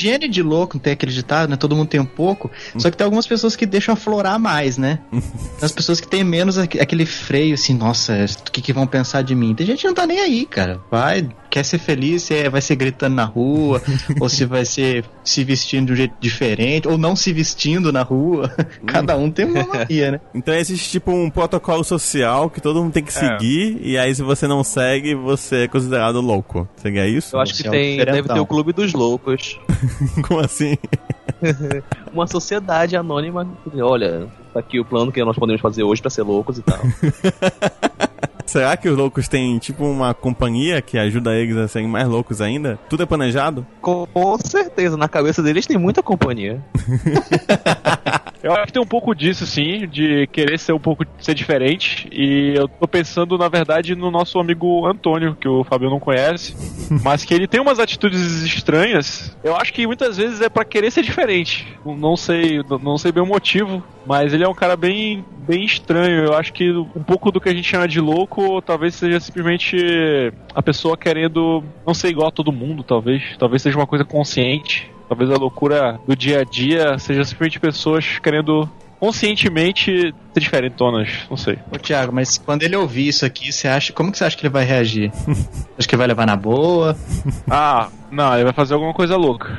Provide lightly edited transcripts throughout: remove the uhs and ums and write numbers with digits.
higiene de louco, não tem aquele ditado, né? Todo mundo tem um pouco. Só que tem algumas pessoas que deixam aflorar mais, né? As pessoas que têm menos aquele freio, assim, nossa, o que vão pensar de mim? Tem gente que não tá nem aí, cara. Quer ser feliz, se vai ser gritando na rua, ou se vai ser se vestindo de um jeito diferente, ou não se vestindo na rua. Cada um tem uma mania, né? Então existe tipo um protocolo social que todo mundo tem que seguir, e aí se você não segue, você é considerado louco. Seria isso? Eu acho que deve ter o Clube dos Loucos. Como assim? Uma sociedade anônima. Olha, tá aqui o plano que nós podemos fazer hoje pra ser loucos e tal. Será que os loucos têm, tipo, uma companhia que ajuda eles a serem mais loucos ainda? Tudo é planejado? Com certeza, na cabeça deles tem muita companhia. Eu acho que tem um pouco disso, sim, de querer ser diferente. E eu tô pensando, na verdade, no nosso amigo Antônio, que o Fabio não conhece, mas que ele tem umas atitudes estranhas. Eu acho que muitas vezes é pra querer ser diferente. Não sei bem o motivo, mas ele é um cara bem estranho. Eu acho que um pouco do que a gente chama de louco talvez seja simplesmente a pessoa querendo não ser igual a todo mundo, talvez seja uma coisa consciente. Talvez a loucura do dia a dia seja simplesmente pessoas querendo conscientemente ser diferentonas, não sei. Ô Thiago, mas quando ele ouvir isso aqui, como que você acha que ele vai reagir? Acho que ele vai levar na boa? Não, ele vai fazer alguma coisa louca.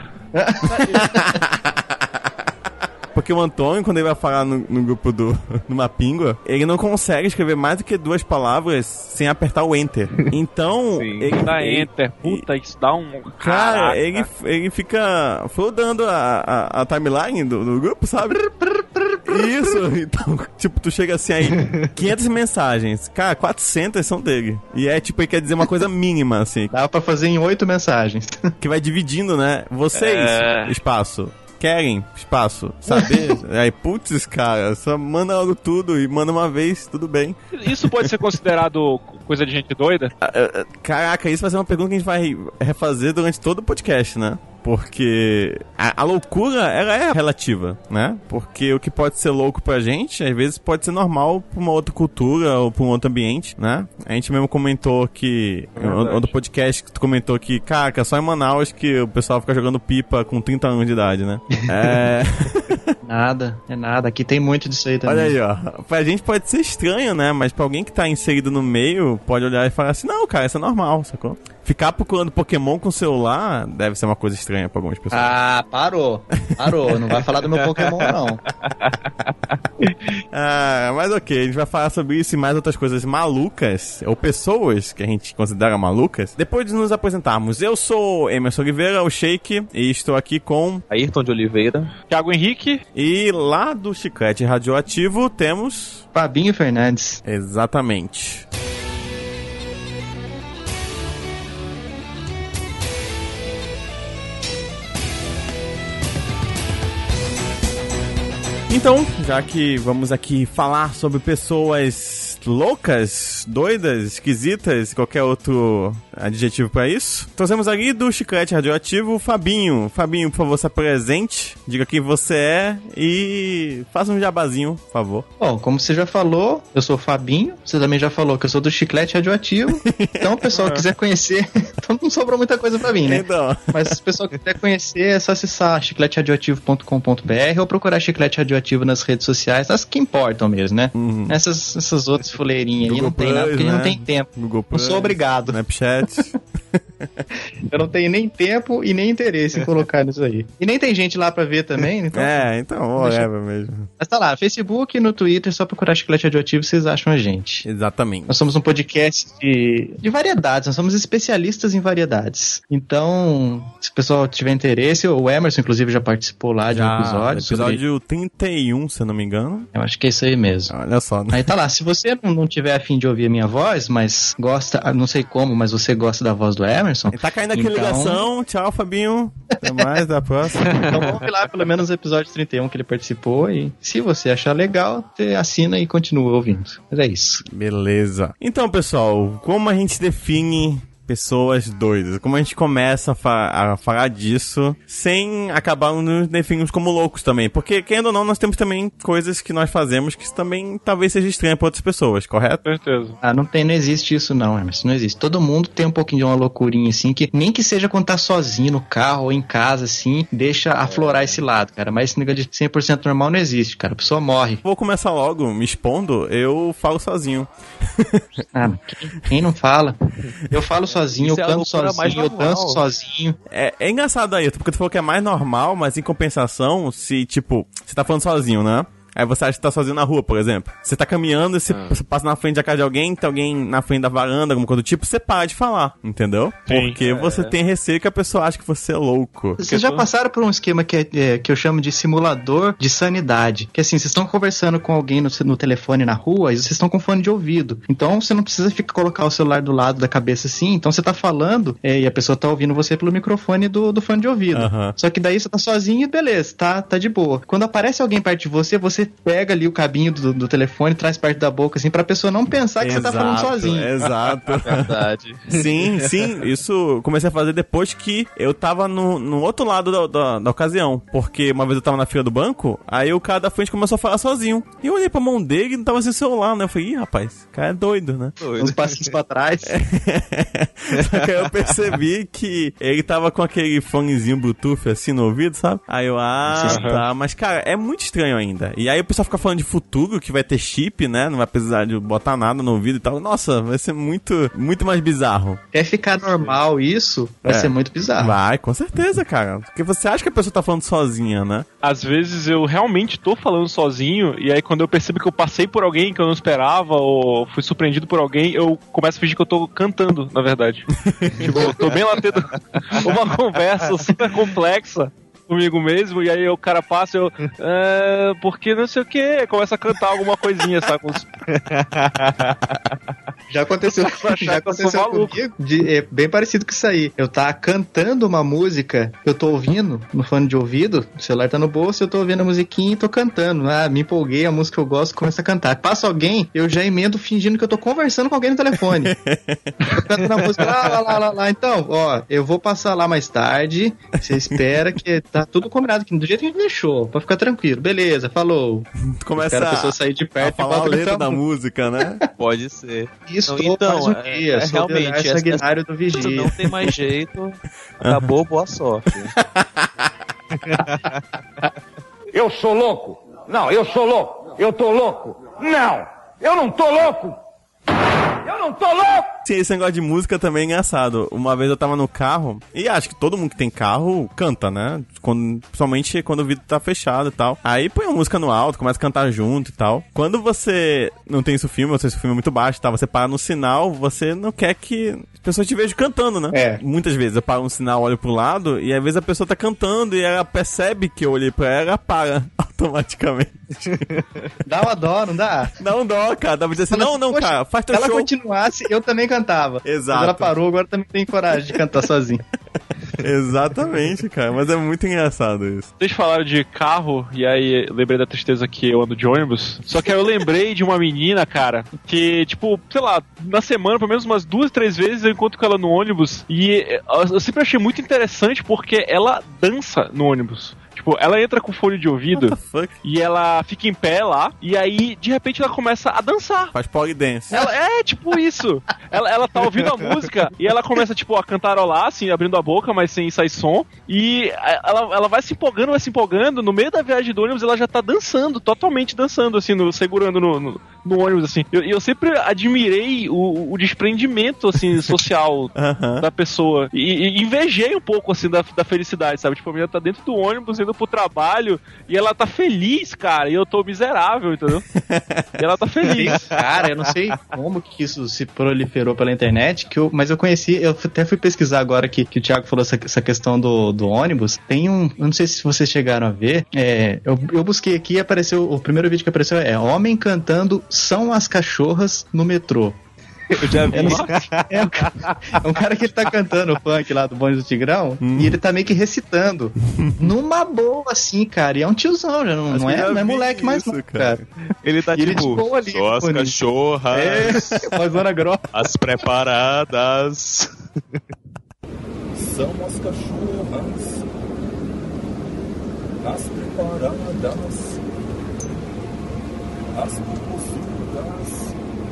Porque o Antônio, quando ele vai falar no grupo do Mapingua, ele não consegue escrever mais do que 2 palavras sem apertar o Enter. Então, ele dá Enter. Puta, isso dá um... Cara, ele fica flodando a timeline do grupo, sabe? Isso, então, tipo, tu chega assim aí, 500 mensagens. Cara, 400 são dele. E é tipo, ele quer dizer uma coisa mínima, assim. Dá pra fazer em 8 mensagens. Que vai dividindo, né? Vocês, espaço. Querem espaço, saber? Aí, putz, cara, só manda logo tudo e manda uma vez, tudo bem. Isso pode ser considerado coisa de gente doida? Caraca, isso vai ser uma pergunta que a gente vai refazer durante todo o podcast, né? Porque a loucura, ela é relativa, né? Porque o que pode ser louco pra gente, às vezes pode ser normal pra uma outra cultura ou pra um outro ambiente, né? A gente mesmo comentou que, no podcast que tu comentou que, cara, só em Manaus que o pessoal fica jogando pipa com 30 anos de idade, né? Nada, aqui tem muito disso aí também. Olha aí, ó, pra gente pode ser estranho, né? Mas pra alguém que tá inserido no meio, pode olhar e falar assim, não, cara, isso é normal, sacou? Ficar procurando Pokémon com celular deve ser uma coisa estranha pra algumas pessoas. Parou. Não vai falar do meu Pokémon, não. Mas ok, a gente vai falar sobre isso e mais outras coisas malucas, ou pessoas que a gente considera malucas, depois de nos apresentarmos. Eu sou Emerson Oliveira, o Shake, e estou aqui com... Ayrton de Oliveira, Thiago Henrique, e lá do Chiclete Radioativo temos... Fabinho Fernandes. Exatamente. Então, já que vamos aqui falar sobre pessoas loucas, doidas, esquisitas, qualquer outro adjetivo pra isso, trouxemos aqui do Chiclete Radioativo o Fabinho. Fabinho, por favor, se apresente, diga quem você é e faça um jabazinho, por favor. Bom, como você já falou, eu sou o Fabinho, você também já falou que eu sou do Chiclete Radioativo, então o pessoal quiser conhecer, então não sobrou muita coisa pra mim, né? Então. Mas se o pessoal quiser conhecer, é só acessar chicleteradioativo.com.br ou procurar Chiclete Radioativo nas redes sociais, as que importam mesmo, né? Essas outras fuleirinhas aí não tem nada, porque a gente não tem tempo. Google Plus, não sou obrigado. Snapchat. Eu não tenho nem tempo e nem interesse em colocar nisso aí. E nem tem gente lá pra ver também, então... então, whatever mesmo. Mas tá lá, no Facebook e no Twitter, só procurar Chiclete Radioativo, vocês acham a gente. Exatamente. Nós somos um podcast de variedades, nós somos especialistas em variedades. Então, se o pessoal tiver interesse, o Emerson, inclusive, já participou lá de um episódio. Episódio 31, se eu não me engano. Eu acho que é isso aí mesmo. Olha só, né? Aí tá lá, se você não tiver a fim de ouvir a minha voz, mas gosta, não sei como, mas você gosta da voz do Emerson... Tá caindo aqui a ligação, tchau, Fabinho. Até mais, até a próxima. Então vamos ver lá pelo menos o episódio 31 que ele participou e se você achar legal, você assina e continua ouvindo. Mas é isso. Beleza. Então, pessoal, como a gente define pessoas doidas? Como a gente começa a falar disso sem acabar nos definirmos como loucos também? Porque, querendo ou não, nós temos também coisas que nós fazemos que também talvez seja estranha para outras pessoas, correto? Certeza. Não existe isso não, Emerson, não existe. Todo mundo tem um pouquinho de uma loucurinha assim, que nem que seja quando tá sozinho no carro ou em casa, assim, deixa aflorar esse lado, cara. Mas esse negócio de 100% normal não existe, cara. A pessoa morre. Vou começar logo me expondo, eu falo sozinho. Quem não fala? Eu falo sozinho, Isso eu é a canto loucura mais sozinho, eu normal. danço sozinho. É engraçado aí, porque tu falou que é mais normal, mas em compensação, se, tipo, você tá falando sozinho, né? Aí você acha que tá sozinho na rua, por exemplo. Você tá caminhando e você passa na frente da casa de alguém, tem alguém na frente da varanda, alguma coisa do tipo, você para de falar, entendeu? Sim. Porque você tem receio que a pessoa ache que você é louco. Vocês já passaram por um esquema que eu chamo de simulador de sanidade. Que assim, vocês estão conversando com alguém no telefone na rua e vocês estão com fone de ouvido. Então você não precisa colocar o celular do lado da cabeça assim. Então você tá falando e a pessoa tá ouvindo você pelo microfone do fone de ouvido. Uhum. Só que daí você tá sozinho e beleza, tá de boa. Quando aparece alguém perto de você, você pega ali o cabinho do telefone, traz perto da boca assim, pra pessoa não pensar que você tá falando sozinho. Exato. Verdade. Sim. Isso eu comecei a fazer depois que eu tava no outro lado da ocasião. Porque uma vez eu tava na fila do banco, aí o cara da frente começou a falar sozinho. E eu olhei pra mão dele e não tava sem celular, né? Eu falei, ih, rapaz, o cara é doido, né? Uns passinhos pra trás. Só que aí eu percebi que ele tava com aquele fonezinho Bluetooth assim no ouvido, sabe? Aí eu, tá. Mas, cara, é muito estranho ainda. E aí o pessoal fica falando de futuro, que vai ter chip, né? Não vai precisar de botar nada no ouvido e tal. Nossa, vai ser muito, muito mais bizarro. Quer ficar normal isso, vai ser muito bizarro. Vai, com certeza, cara. Porque você acha que a pessoa tá falando sozinha, né? Às vezes eu realmente tô falando sozinho, e aí quando eu percebo que eu passei por alguém que eu não esperava, ou fui surpreendido por alguém, eu começo a fingir que eu tô cantando, na verdade. Tipo, eu tô bem lá tendo uma conversa super complexa comigo mesmo, e aí o cara passa e eu, porque não sei o que, começa a cantar alguma coisinha, sabe? Já aconteceu comigo, bem parecido com isso aí. Eu tava cantando uma música que eu tô ouvindo no fone de ouvido, o celular tá no bolso, eu tô ouvindo a musiquinha e tô cantando. Me empolguei, a música que eu gosto, começa a cantar. Passa alguém, eu já emendo fingindo que eu tô conversando com alguém no telefone. Eu canto na música, lá. Então, ó, eu vou passar lá mais tarde, você espera que tá tudo combinado aqui, do jeito que a gente deixou, pra ficar tranquilo. Beleza, falou. Começa Espera a pessoa sair de perto a falar a letra da música, né? Pode ser. Isso, então, mais um dia, realmente, sanguinário do Isso vigia. não tem mais jeito. Acabou, boa sorte. Eu sou louco? Não, eu sou louco. Eu tô louco? Não, eu não tô louco. Eu não tô louco! Sim, esse negócio de música também é engraçado. Uma vez eu tava no carro, e acho que todo mundo que tem carro canta, né? Principalmente quando o vidro tá fechado e tal. Aí põe a música no alto, começa a cantar junto e tal. Quando você não tem isso filme, ou se o filme é muito baixo e tal, você para no sinal, você não quer que as pessoas te vejam cantando, né? Muitas vezes eu paro no sinal, olho pro lado, e às vezes a pessoa tá cantando e ela percebe que eu olhei pra ela, para automaticamente. Dá uma dó, não dá? Dá um dó, cara. Dá pra dizer assim, não, cara, faz teu show. Se ela continuasse, eu também cantava. Exato. Mas ela parou, agora também tem coragem de cantar sozinho. Exatamente, cara. Mas é muito engraçado isso. Vocês falaram de carro, e aí eu lembrei da tristeza que eu ando de ônibus. Só que aí eu lembrei de uma menina, cara, que, tipo, sei lá, na semana, pelo menos umas 2, 3 vezes eu encontro com ela no ônibus. E eu sempre achei muito interessante porque ela dança no ônibus. Tipo, ela entra com fone de ouvido e ela fica em pé lá, e aí, de repente, ela começa a dançar. Faz polydance. Ela tipo isso. Ela tá ouvindo a música e ela começa, tipo, a cantarolar, assim, abrindo a boca, mas sem sair som. E ela vai se empolgando. No meio da viagem do ônibus, ela já tá dançando, totalmente dançando, assim, segurando no ônibus, assim. Eu sempre admirei o desprendimento, assim, social da pessoa. E invejei um pouco, assim, da felicidade, sabe? Tipo, a menina tá dentro do ônibus, indo pro trabalho, e ela tá feliz, cara, e eu tô miserável, entendeu? E ela tá feliz. Cara, eu não sei como que isso se proliferou pela internet, mas eu conheci, eu até fui pesquisar agora que o Thiago falou essa questão do ônibus. Tem eu não sei se vocês chegaram a ver, eu busquei aqui e apareceu, o primeiro vídeo que apareceu homem cantando São as Cachorras no metrô. Eu já vi. É um cara que ele tá cantando o funk lá do Bonde do Tigrão e ele tá meio que recitando. Numa boa, assim, cara. E é um tiozão, já não é moleque mais não, cara. Ele tá E ele tipo, de boa ali, só as bonito. cachorras, Fazona grossa. as preparadas. São as cachorras, as preparadas, as popozudas,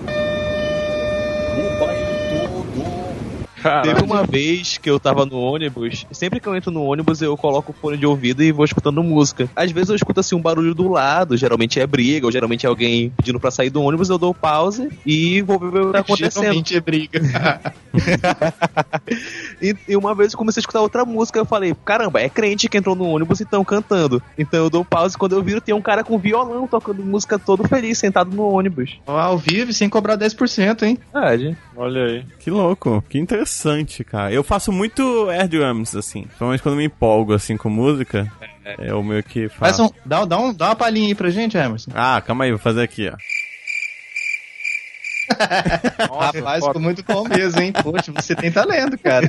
o baile todo. Teve uma vez que eu tava no ônibus, sempre que eu entro no ônibus eu coloco o fone de ouvido e vou escutando música. Às vezes eu escuto assim um barulho do lado, geralmente é briga, ou geralmente é alguém pedindo pra sair do ônibus, eu dou pause e vou ver o que tá acontecendo. Geralmente é briga. E uma vez eu comecei a escutar outra música, eu falei, caramba, é crente que entrou no ônibus e estão cantando. Então eu dou pause, quando eu viro tem um cara com violão tocando música todo feliz, sentado no ônibus. Ao vivo, sem cobrar 10%, hein? Verdade. Olha aí. Que louco, que interessante, cara. Eu faço muito air drums, assim. Principalmente quando me empolgo, assim, com música. Eu meio que faço. Dá uma palhinha aí pra gente, Emerson. Ah, calma aí, vou fazer aqui, ó. Rapaz, ficou muito bom mesmo, hein? Poxa, você tem talento, cara.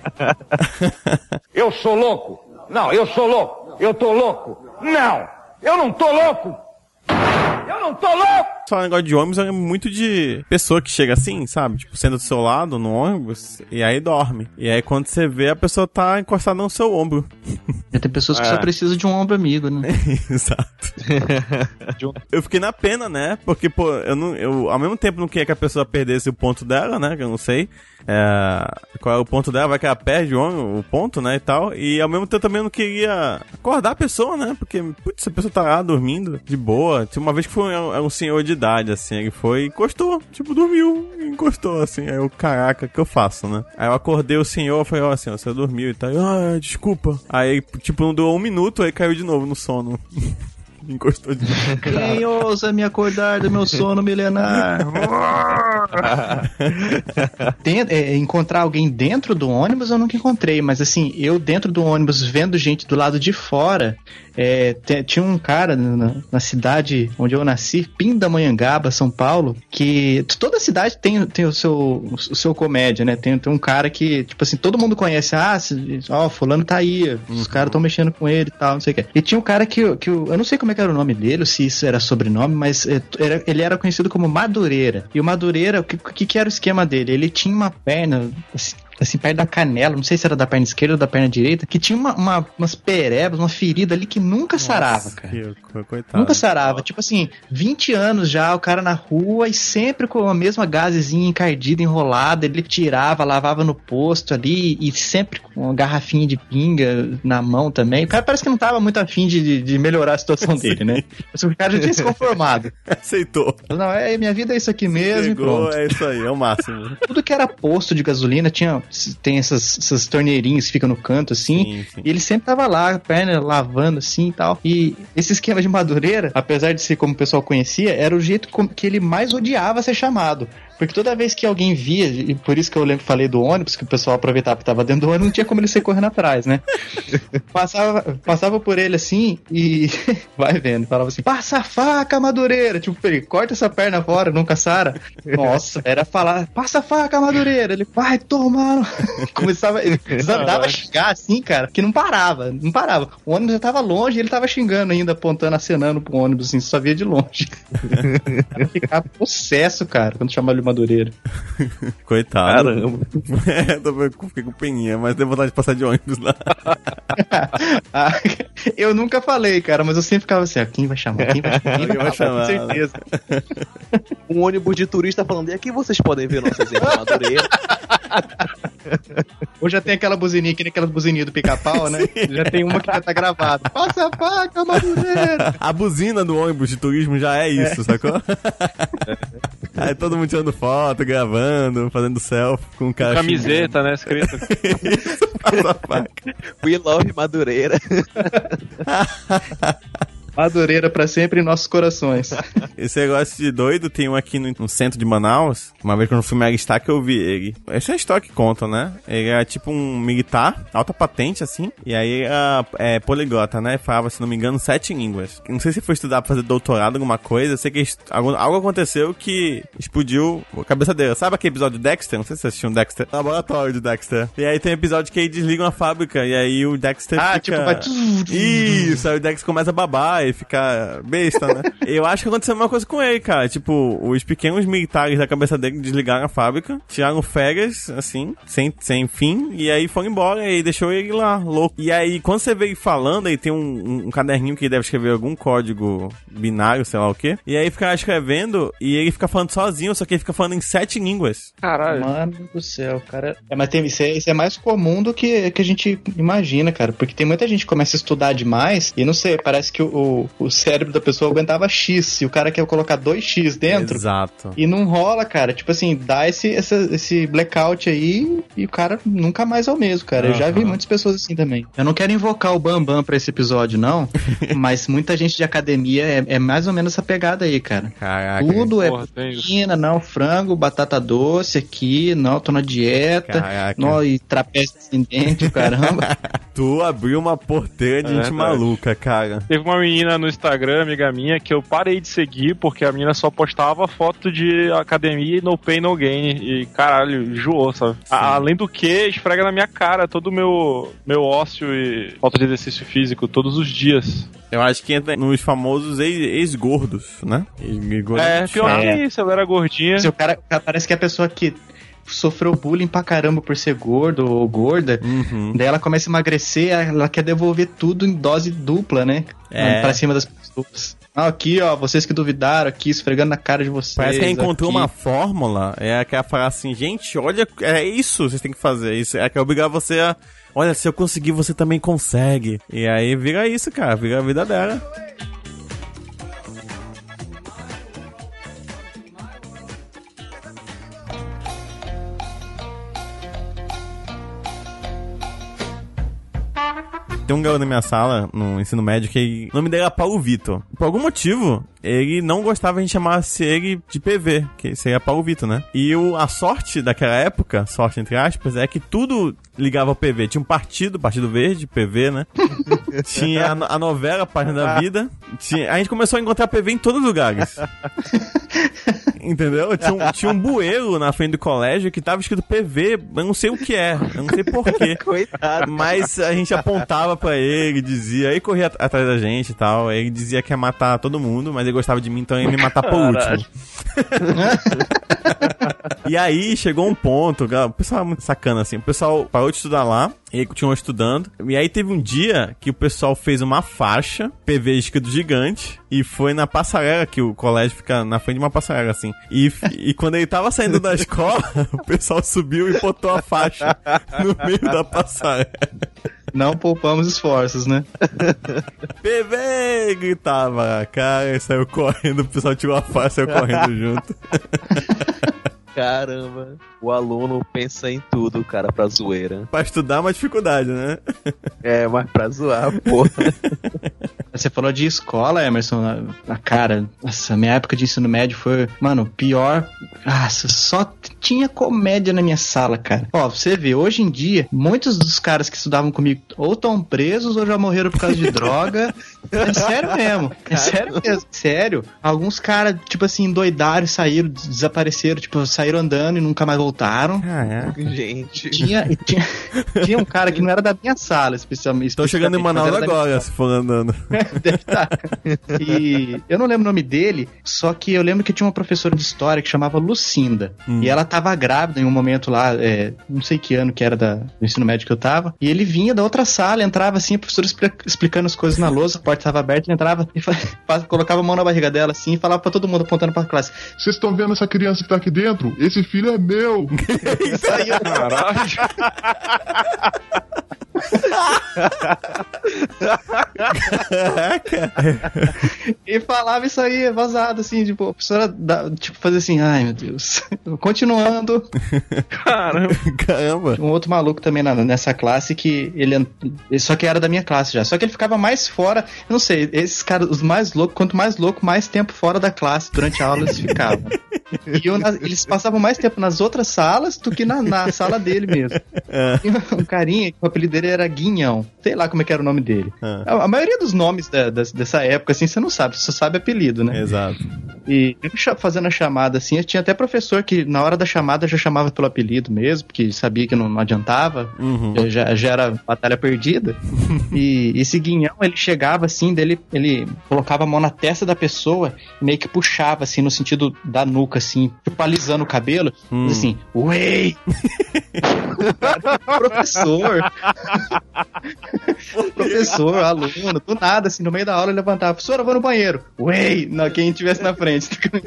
Eu sou louco? Não, eu sou louco. Eu tô louco? Não, eu não tô louco. Eu não tô louco. Só um negócio de ônibus é muito de pessoa que chega assim, sabe? Tipo, senta do seu lado no ônibus e aí dorme. E aí quando você vê, a pessoa tá encostada no seu ombro. Já tem pessoas que só precisam de um ombro amigo, né? Exato. Eu fiquei na pena, né? Porque, pô, eu ao mesmo tempo não queria que a pessoa perdesse o ponto dela, né? Que eu não sei qual é o ponto dela, vai que ela perde o ponto, né? E tal. E ao mesmo tempo também eu não queria acordar a pessoa, né? Porque, putz, a pessoa tá lá dormindo de boa. Tinha uma vez que foi um senhor de idade, assim, ele foi e encostou. Tipo, dormiu e encostou, assim. Aí eu, caraca, o que eu faço, né? Aí eu acordei o senhor, falei, ó, senhor, você dormiu e tal. Desculpa. Aí, tipo, não durou um minuto, aí caiu de novo no sono. Encostou de novo. Quem ousa me acordar do meu sono milenar? Encontrar alguém dentro do ônibus eu nunca encontrei, mas assim, eu dentro do ônibus vendo gente do lado de fora, tinha um cara na cidade onde eu nasci, Pindamonhangaba, São Paulo, que toda cidade tem o seu comédia, né? Tem um cara que, tipo assim, todo mundo conhece, fulano tá aí, os caras estão mexendo com ele e tal, não sei o que. E tinha um cara que eu não sei como é que era o nome dele, ou se isso era sobrenome, mas ele era conhecido como Madureira. E o Madureira, o que era o esquema dele? Ele tinha uma perna, assim, perto da canela, não sei se era da perna esquerda ou da perna direita, que tinha umas perebas, uma ferida ali que nunca sarava, cara. Coitado. Nunca sarava. Tipo assim, 20 anos já, o cara na rua e sempre com a mesma gazezinha encardida, enrolada, ele tirava, lavava no posto ali e sempre com uma garrafinha de pinga na mão também. O cara parece que não tava muito afim de melhorar a situação dele, né? Mas o cara já tinha se conformado. Aceitou. Não, minha vida é isso aqui mesmo. Chegou, e pronto. é isso aí, é o máximo. Tudo que era posto de gasolina tem essas torneirinhas que ficam no canto, assim, sim. E ele sempre tava lá, a perna lavando, assim, e tal. E esse esquema de Madureira, apesar de ser como o pessoal conhecia, era o jeito que ele mais odiava ser chamado. Porque toda vez que alguém via, e por isso que eu falei do ônibus, que o pessoal aproveitava que tava dentro do ônibus, não tinha como ele sair correndo atrás, né? Passava por ele assim e vai vendo, falava assim, passa a faca, Madureira, tipo, ele corta essa perna fora, nunca sara. Nossa, era falar, passa a faca, Madureira, ele vai tomar. Começava, ele dava a xingar assim, cara, que não parava. O ônibus já tava longe e ele tava xingando ainda, apontando, acenando pro ônibus, assim, só via de longe. Era ficar possesso, cara, quando chamava ele Madureira. Coitado. Caramba. Fiquei com peninha, mas deu vontade de passar de ônibus lá. Eu nunca falei, cara, mas eu sempre ficava assim, quem vai chamar? Quem vai chamar? Com certeza. Um ônibus de turista falando, e aqui vocês podem ver nosso exemplo de Madureira. Ou já tem aquela buzininha, que nem aquela buzininha do pica-pau, né? Já tem uma que já tá gravada. Passa a faca, Madureira! A buzina do ônibus de turismo já é isso, sacou? Aí todo mundo tirando foto, gravando, fazendo selfie com o cara. Camiseta, né? Escrito. Isso, passa a faca. We love Madureira. Madureira pra sempre em nossos corações. Esse negócio de doido tem um aqui no centro de Manaus. Uma vez que eu fui Mega Star que eu vi ele. Essa é a história que conta, né? Ele é tipo um militar, alta patente, assim. E aí é poliglota, né? Falava, se não me engano, 7 línguas. Não sei se foi estudar pra fazer doutorado, alguma coisa. Eu sei que algo aconteceu que explodiu a cabeça dele. Sabe aquele episódio de Dexter? Não sei se você assistiu um Dexter. Laboratório de Dexter. E aí tem um episódio que ele desliga uma fábrica. E aí o Dexter fica... tipo, vai... Isso, aí o Dexter começa a babar e fica besta, né? Eu acho que aconteceu a mesma coisa com ele, cara. Tipo, os pequenos militares da cabeça dele desligaram a fábrica, tiraram férias, assim, sem fim, e aí foram embora e deixou ele lá, louco. E aí, quando você vê ele falando, aí tem um caderninho que ele deve escrever algum código binário, sei lá o quê. E aí fica escrevendo e ele fica falando sozinho, só que ele fica falando em 7 línguas. Caralho. Mano do céu, cara. Mas isso é mais comum do que a gente imagina, cara. Porque tem muita gente que começa a estudar demais e não sei, parece que o cérebro da pessoa aguentava X e o cara quer colocar 2X dentro. Exato. E não rola, cara. Tipo assim, dá esse blackout aí e o cara nunca mais é o mesmo, cara. Eu já vi muitas pessoas assim também. Eu não quero invocar o Bambam pra esse episódio, não, mas muita gente de academia é mais ou menos essa pegada aí, cara. Caraca. Tudo Porra, é tem isso. proteína, não, frango, batata doce aqui, não, tô na dieta, Caraca. não, e trapézio ascendente, caramba. Tu abriu uma porteira de gente verdade. maluca, cara. Teve uma menina no Instagram, amiga minha, que eu parei de seguir porque a menina só postava foto de academia e no pain, no gain. E caralho, enjoou, sabe? Além do que, esfrega na minha cara todo o meu ócio e falta de exercício físico todos os dias. Eu acho que entra nos famosos ex-gordos, né? Pior que isso, ela era gordinha. O cara parece que é a pessoa que sofreu bullying pra caramba por ser gordo ou gorda, daí ela começa a emagrecer, ela quer devolver tudo em dose dupla, né? Pra cima das pessoas. Aqui, ó, vocês que duvidaram, aqui, esfregando na cara de vocês. Parece que ela encontrou aqui uma fórmula, que ela fala assim, gente, olha, é isso, vocês têm que fazer, isso, é que é obrigar você a, olha, se eu conseguir, você também consegue. E aí vira isso, cara, vira a vida dela. Tem um garoto na minha sala, no ensino médio, que o nome dele era Paulo Vitor. Por algum motivo, ele não gostava que a gente chamasse ele de PV, que seria Paulo Vitor, né? E a sorte daquela época, sorte entre aspas, é que tudo ligava ao PV. Tinha um Partido Verde, PV, né? Tinha a novela Página da Vida. A gente começou a encontrar PV em todos os lugares. Entendeu? Tinha um bueiro na frente do colégio que tava escrito PV, eu não sei o que é, eu não sei porquê. Coitado. Mas a gente apontava pra ele, dizia, aí corria atrás da gente e tal, ele dizia que ia matar todo mundo, mas ele gostava de mim, então ele ia me matar por último. E aí chegou um ponto, o pessoal era muito sacana assim, o pessoal parou de estudar lá, e aí continuou estudando, e aí teve um dia que o pessoal fez uma faixa, PV escrito gigante, e foi na passarela, que o colégio fica na frente de uma passarela assim, e quando ele tava saindo da escola, o pessoal subiu e botou a faixa no meio da passarela. Não poupamos esforços, né? PV! Gritava, cara, e saiu correndo, o pessoal tirou a faixa e saiu correndo junto. Caramba, o aluno pensa em tudo, cara, pra zoeira. Pra estudar é uma dificuldade, né? Mas pra zoar, porra. Você falou de escola, Emerson. Cara, nossa, minha época de ensino médio foi, mano, pior. Nossa, só tinha comédia na minha sala, cara. Ó, você vê, hoje em dia, muitos dos caras que estudavam comigo ou estão presos ou já morreram por causa de droga. É sério mesmo. É sério mesmo. Sério. Alguns caras, tipo assim, endoidaram, saíram, desapareceram, tipo, saíram andando e nunca mais voltaram. Gente. Tinha um cara que não era da minha sala, especialmente. Tô chegando em Manaus agora, se for andando. Deve estar. E eu não lembro o nome dele, só que eu lembro que tinha uma professora de história que chamava Lucinda. E ela tava grávida em um momento lá, não sei que ano que era do ensino médio que eu tava. E ele vinha da outra sala, entrava assim, a professora explicando as coisas na lousa, a porta tava aberta, ele entrava e colocava a mão na barriga dela assim e falava pra todo mundo, apontando pra classe: vocês estão vendo essa criança que tá aqui dentro? Esse filho é meu! Isso aí, Caralho. E falava isso aí, vazado, assim, tipo, a professora, tipo, fazia assim, ai meu Deus. Continuando. Caramba. Um outro maluco também nessa classe que ele só que era da minha classe já. Só que ele ficava mais fora, eu não sei, esses caras, os mais loucos, quanto mais louco, mais tempo fora da classe durante a aula eles ficavam. E eles passavam mais tempo nas outras salas do que na sala dele mesmo. E um carinha, o apelido dele era Guinhão. Sei lá como é que era o nome dele. A maioria dos nomes dessa época, assim, você não sabe, você só sabe apelido, né? Exato. E fazendo a chamada, assim, eu tinha até professor que na hora da chamada já chamava pelo apelido mesmo, porque sabia que não adiantava, já era batalha perdida. E esse Guinhão, ele chegava assim, ele colocava a mão na testa da pessoa, meio que puxava, assim, no sentido da nuca, assim, tipo, alisando o cabelo, assim, uei! Professor, aluno, do nada, assim, no meio da aula ele levantava, professor, eu vou no banheiro, uei! Quem estivesse na frente.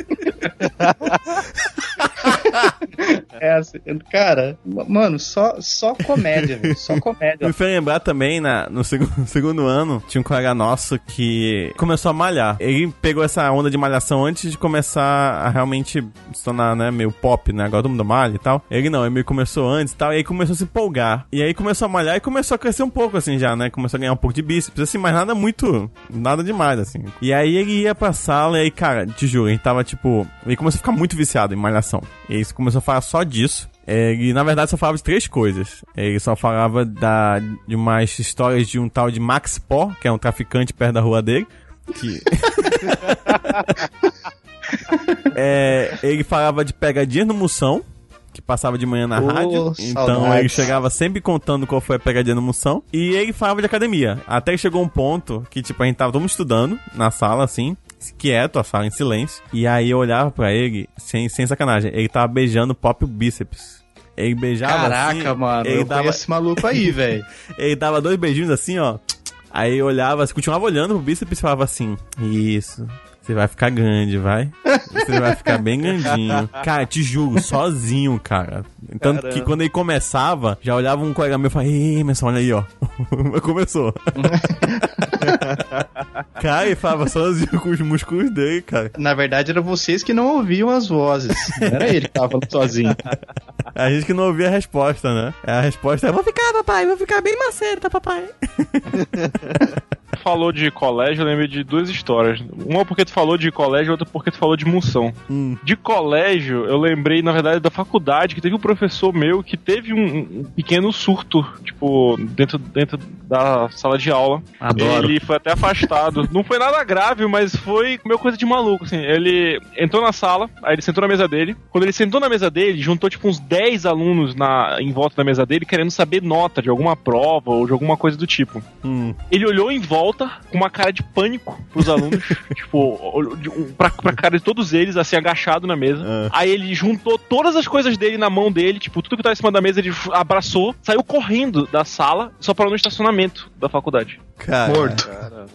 Assim, cara, mano, só comédia, velho, só comédia. Me fez lembrar também, no segundo ano, tinha um colega nosso que começou a malhar. Ele pegou essa onda de malhação antes de começar a realmente se tornar, né, meio pop, né, agora todo mundo malha e tal. Ele começou antes e tal, e aí começou a se empolgar. E aí começou a malhar e começou a crescer um pouco, assim, já, né, começou a ganhar um pouco de bíceps, assim, mas nada demais, assim. E aí ele ia pra sala e aí, cara, te juro, ele tava, tipo, ele começou a ficar muito viciado em malhação. E ele começou a falar só disso. Ele, na verdade, só falava de 3 coisas. Ele só falava de umas histórias de um tal de Max Pó, que é um traficante perto da rua dele. Que... ele falava de pegadinha no Moção, que passava de manhã na rádio. Então saudades. Ele chegava sempre contando qual foi a pegadinha no Moção. E ele falava de academia. Até que chegou um ponto que, tipo, a gente tava todo mundo estudando na sala, assim, quieto, a sala em silêncio. E aí eu olhava pra ele, sem sacanagem, ele tava beijando o próprio bíceps. Ele beijava. Caraca, assim, mano, eu conheço esse maluco aí, velho. Ele dava 2 beijinhos assim, ó. Aí eu olhava, continuava olhando pro bíceps e falava assim, isso, você vai ficar grande, vai? Você vai ficar bem grandinho. Cara, te juro, sozinho, cara. Tanto Caramba. Que quando ele começava, já olhava um colega meu e falava, ei, Emerson, olha aí, ó. Começou. Cara, ele falava sozinho com os músculos dele, cara. Na verdade, eram vocês que não ouviam as vozes. Não era ele que tava falando sozinho. A gente que não ouvia a resposta, né? A resposta é, vou ficar, papai, vou ficar bem maceta, papai. Falou de colégio, eu lembrei de 2 histórias. Uma porque tu falou de colégio, outra porque tu falou de Moção. De colégio, eu lembrei, na verdade, da faculdade, que teve um professor meu que teve um pequeno surto, tipo, dentro da sala de aula. Adoro. Ele foi até afastado. Não foi nada grave, mas foi meio coisa de maluco, assim. Ele entrou na sala, aí ele sentou na mesa dele. Quando ele sentou na mesa dele, juntou, tipo, uns 10 alunos em volta da mesa dele, querendo saber nota de alguma prova ou de alguma coisa do tipo. Ele olhou em volta com uma cara de pânico pros alunos, tipo, pra cara de todos eles, assim, agachado na mesa. Aí ele juntou todas as coisas dele na mão dele, tipo, tudo que tava em cima da mesa, ele abraçou, saiu correndo da sala, só parou no estacionamento da faculdade. Morto.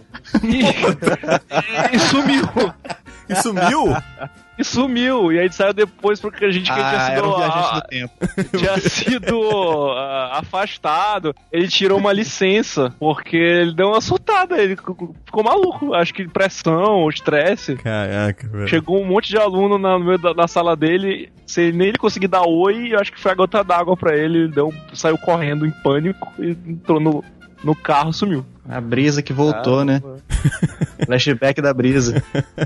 E sumiu. E sumiu? E sumiu. E aí saiu depois porque a gente tinha sido... Era um viajante do tempo. Tinha sido afastado. Ele tirou uma licença porque ele deu uma surtada. Ele ficou maluco. Acho que pressão ou estresse. Caraca, velho. Chegou um monte de aluno no meio da sala dele. Sem nem ele conseguir dar oi, eu acho que foi a gota d'água pra ele. Ele saiu correndo em pânico e entrou no carro, sumiu. A brisa que voltou, né? Flashback da brisa.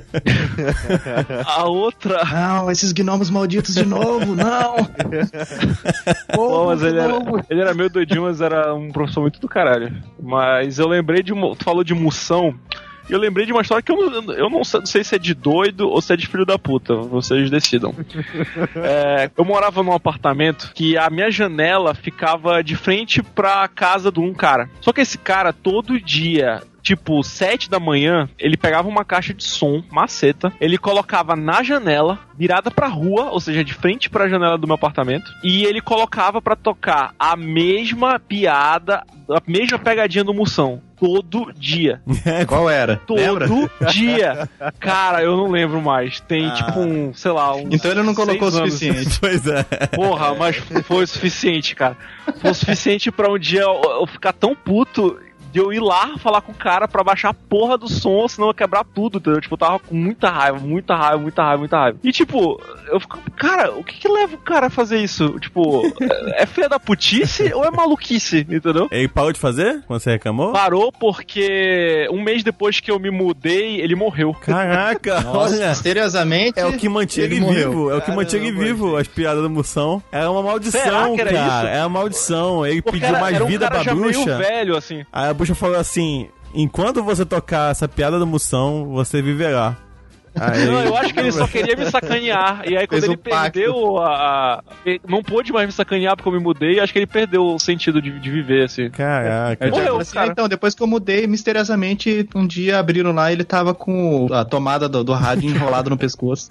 A outra... Não, esses gnomos malditos de novo, não! Pô, mas ele era meio doidinho, mas era um professor muito do caralho. Mas eu lembrei tu falou de Moção, e eu lembrei de uma história que eu não sei se é de doido ou se é de filho da puta. Vocês decidam. Eu morava num apartamento que a minha janela ficava de frente pra casa de um cara. Só que esse cara, todo dia, tipo, 7 da manhã, ele pegava uma caixa de som, maceta, ele colocava na janela, virada pra rua, ou seja, de frente pra janela do meu apartamento, e ele colocava pra tocar a mesma piada, a mesma pegadinha do Moção. Todo dia. Qual era? Todo Lembra? dia. Cara, eu não lembro mais. Tem tipo sei lá, então ele não colocou o suficiente. Pois é. Porra, mas foi o suficiente, cara. Foi o suficiente pra um dia eu ficar tão puto de eu ir lá falar com o cara pra baixar a porra do som, senão eu ia quebrar tudo, entendeu? Tipo, eu tava com muita raiva. E tipo, eu fico, cara, o que leva o cara a fazer isso? Tipo, é filha da putice ou é maluquice, entendeu? Ele parou de fazer quando você reclamou? Parou porque um mês depois que eu me mudei, ele morreu. Caraca, Nossa, olha. misteriosamente. É o que mantinha ele vivo, é o que mantinha ele vivo, as piadas da Moção. Era uma maldição, Será que era cara. isso? Era uma maldição. Ele Porque pediu mais era um vida cara pra já bruxa. meio velho, assim. Aí a bruxa falou assim: enquanto você tocar essa piada da Moção, você viverá. Aí... Não, eu acho que ele só queria me sacanear. E aí, quando Fez ele um pacto. perdeu não pôde mais me sacanear porque eu me mudei, acho que ele perdeu o sentido de viver, assim. Caraca. Eu já Morreu, falei assim, cara. então, depois que eu mudei, misteriosamente, um dia abriram lá e ele tava com a tomada do rádio enrolado no pescoço.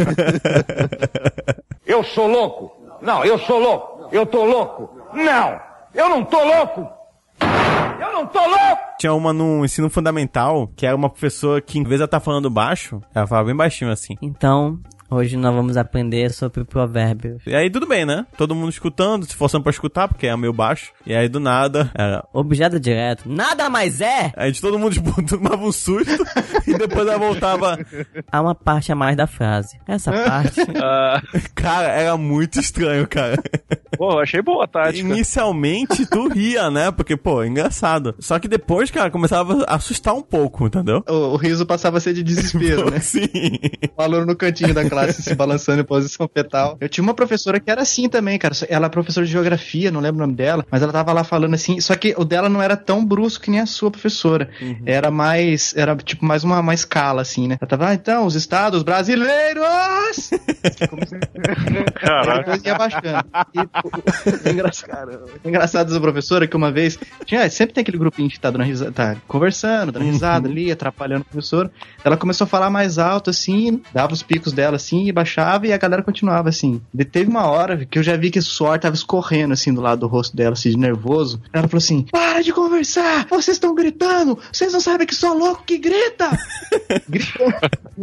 Eu sou louco? Não, eu sou louco. Eu tô louco? Não, eu não tô louco. Eu não tô louco. Tinha uma no ensino fundamental, que era uma professora que, em vez de ela estar falando baixo, ela falava bem baixinho assim. Então, hoje nós vamos aprender sobre provérbios. E aí tudo bem, né? Todo mundo escutando, se forçando pra escutar, porque é meio baixo. E aí do nada, era... Objeto direto. Nada mais é! Aí todo mundo tipo, tomava um susto e depois ela voltava. Há uma parte a mais da frase. Essa parte... Cara, era muito estranho, cara. Pô, eu achei boa a tática. Inicialmente tu ria, né? Porque, pô, é engraçado. Só que depois, cara, começava a assustar um pouco, entendeu? O riso passava a ser de desespero, né? Sim. O aluno no cantinho da classe se balançando em posição fetal. Eu tinha uma professora que era assim também, cara. Ela é professora de geografia, não lembro o nome dela, mas ela tava lá falando assim, só que o dela não era tão brusco que nem a sua professora. Era tipo mais uma escala, assim, né? Ela tava, então, os estados brasileiros! Caraca. Depois ia baixando. E, o engraçado dessa professora é que uma vez, sempre tem aquele grupinho que tá dando risada, tá conversando, dando risada ali, atrapalhando a professora. Ela começou a falar mais alto, assim, dava os picos dela, assim, e baixava, e a galera continuava, assim. E teve uma hora que eu já vi que o suor tava escorrendo, assim, do lado do rosto dela, assim, de nervoso. Ela falou assim, para de conversar! Vocês estão gritando! Vocês não sabem que sou louco que grita! Gritou.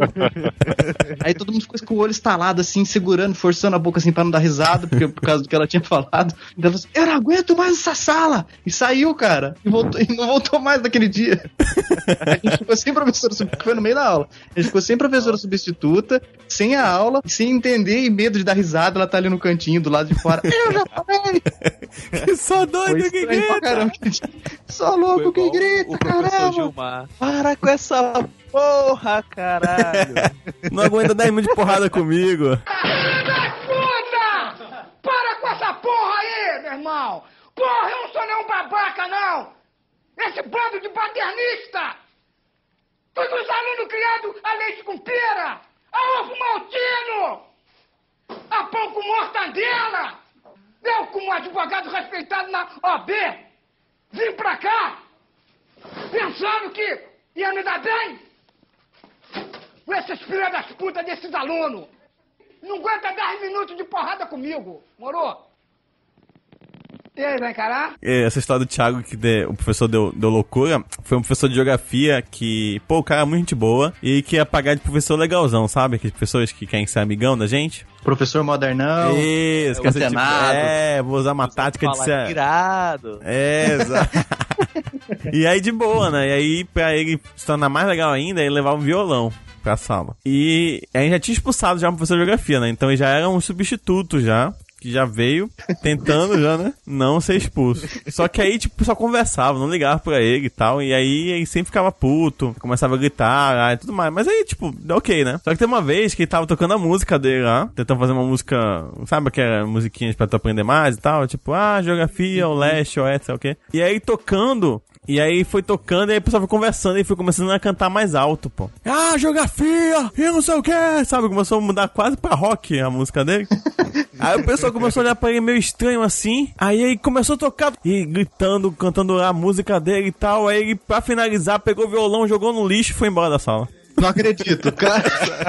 Aí todo mundo ficou com o olho estalado, assim, segurando, forçando a boca, assim, pra não dar risada, porque, por causa do que ela tinha falado. E ela falou assim, eu não aguento mais essa sala! E saiu, cara. E não voltou mais naquele dia. A gente ficou sem professora substituta, foi no meio da aula. A gente ficou sem professora substituta, sem a aula, sem entender e medo de dar risada, ela tá ali no cantinho, do lado de fora. Eu já falei! Só doido que grita! Caramba, só louco que grita, o professor caramba! Gilmar. Para com essa porra, caralho! Não aguenta 10 minutos de porrada comigo. Puta! Para com essa porra aí, meu irmão! Porra, eu não sou nenhum babaca, não! Esse bando de paternista! Todos os alunos criados a leite com pera! A ovo maltino! A pão com mortadela! Eu, como advogado respeitado na OAB, vim pra cá pensando que ia me dar bem com esses filhos das putas desses alunos. Não aguenta 10 minutos de porrada comigo, morou? E aí, vai encarar? Essa história do Thiago, que o professor deu loucura, foi um professor de geografia que, pô, o cara é muito gente boa e que ia pagar de professor legalzão, sabe? Aqueles professores que querem ser amigão da gente. Professor modernão. Isso, quer ser tipo, vou usar uma tática de ser... Irado. Exato. E aí de boa, né? E aí, pra ele se tornar mais legal ainda, ele levava um violão pra sala. E a gente já tinha expulsado já um professor de geografia, né? Então ele já era um substituto já, que já veio tentando já, né, não ser expulso. Só que aí, tipo, só conversava, não ligava pra ele e tal, e aí ele sempre ficava puto, começava a gritar e tudo mais. Mas aí, tipo, ok, né? Só que tem uma vez que ele tava tocando a música dele lá, tentando fazer uma música, sabe aquelas musiquinhas pra tu aprender mais e tal, tipo, geografia, o leste, oeste, sei o quê. E aí tocando... E aí foi tocando, e aí o pessoal foi conversando e foi começando a cantar mais alto, pô. Geografia! E não sei o que, sabe? Começou a mudar quase pra rock a música dele. Aí o pessoal começou a olhar pra ele meio estranho assim. Aí ele começou a tocar e gritando, cantando a música dele e tal. Aí ele, pra finalizar, pegou o violão, jogou no lixo e foi embora da sala. Não acredito, cara.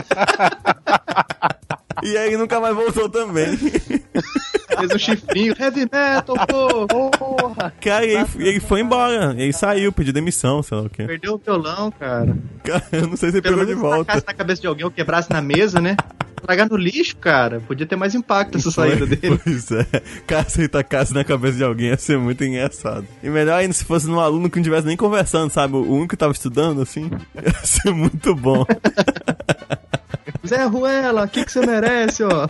E aí nunca mais voltou também. Fez um chifrinho, heavy metal, porra. Cara, ele foi embora. Ele saiu, pediu demissão, sei lá o quê. Perdeu o violão, cara. Cara, eu não sei se ele pegou de volta. Se na cabeça de alguém ou quebrasse na mesa, né? Tragar no lixo, cara, podia ter mais impacto essa saída dele. Pois é. Caça e tacasse na cabeça de alguém ia ser muito engraçado. E melhor ainda se fosse num aluno que não estivesse nem conversando, sabe? O único que tava estudando, assim, ia ser muito bom. Zé Ruela, o que você merece, ó?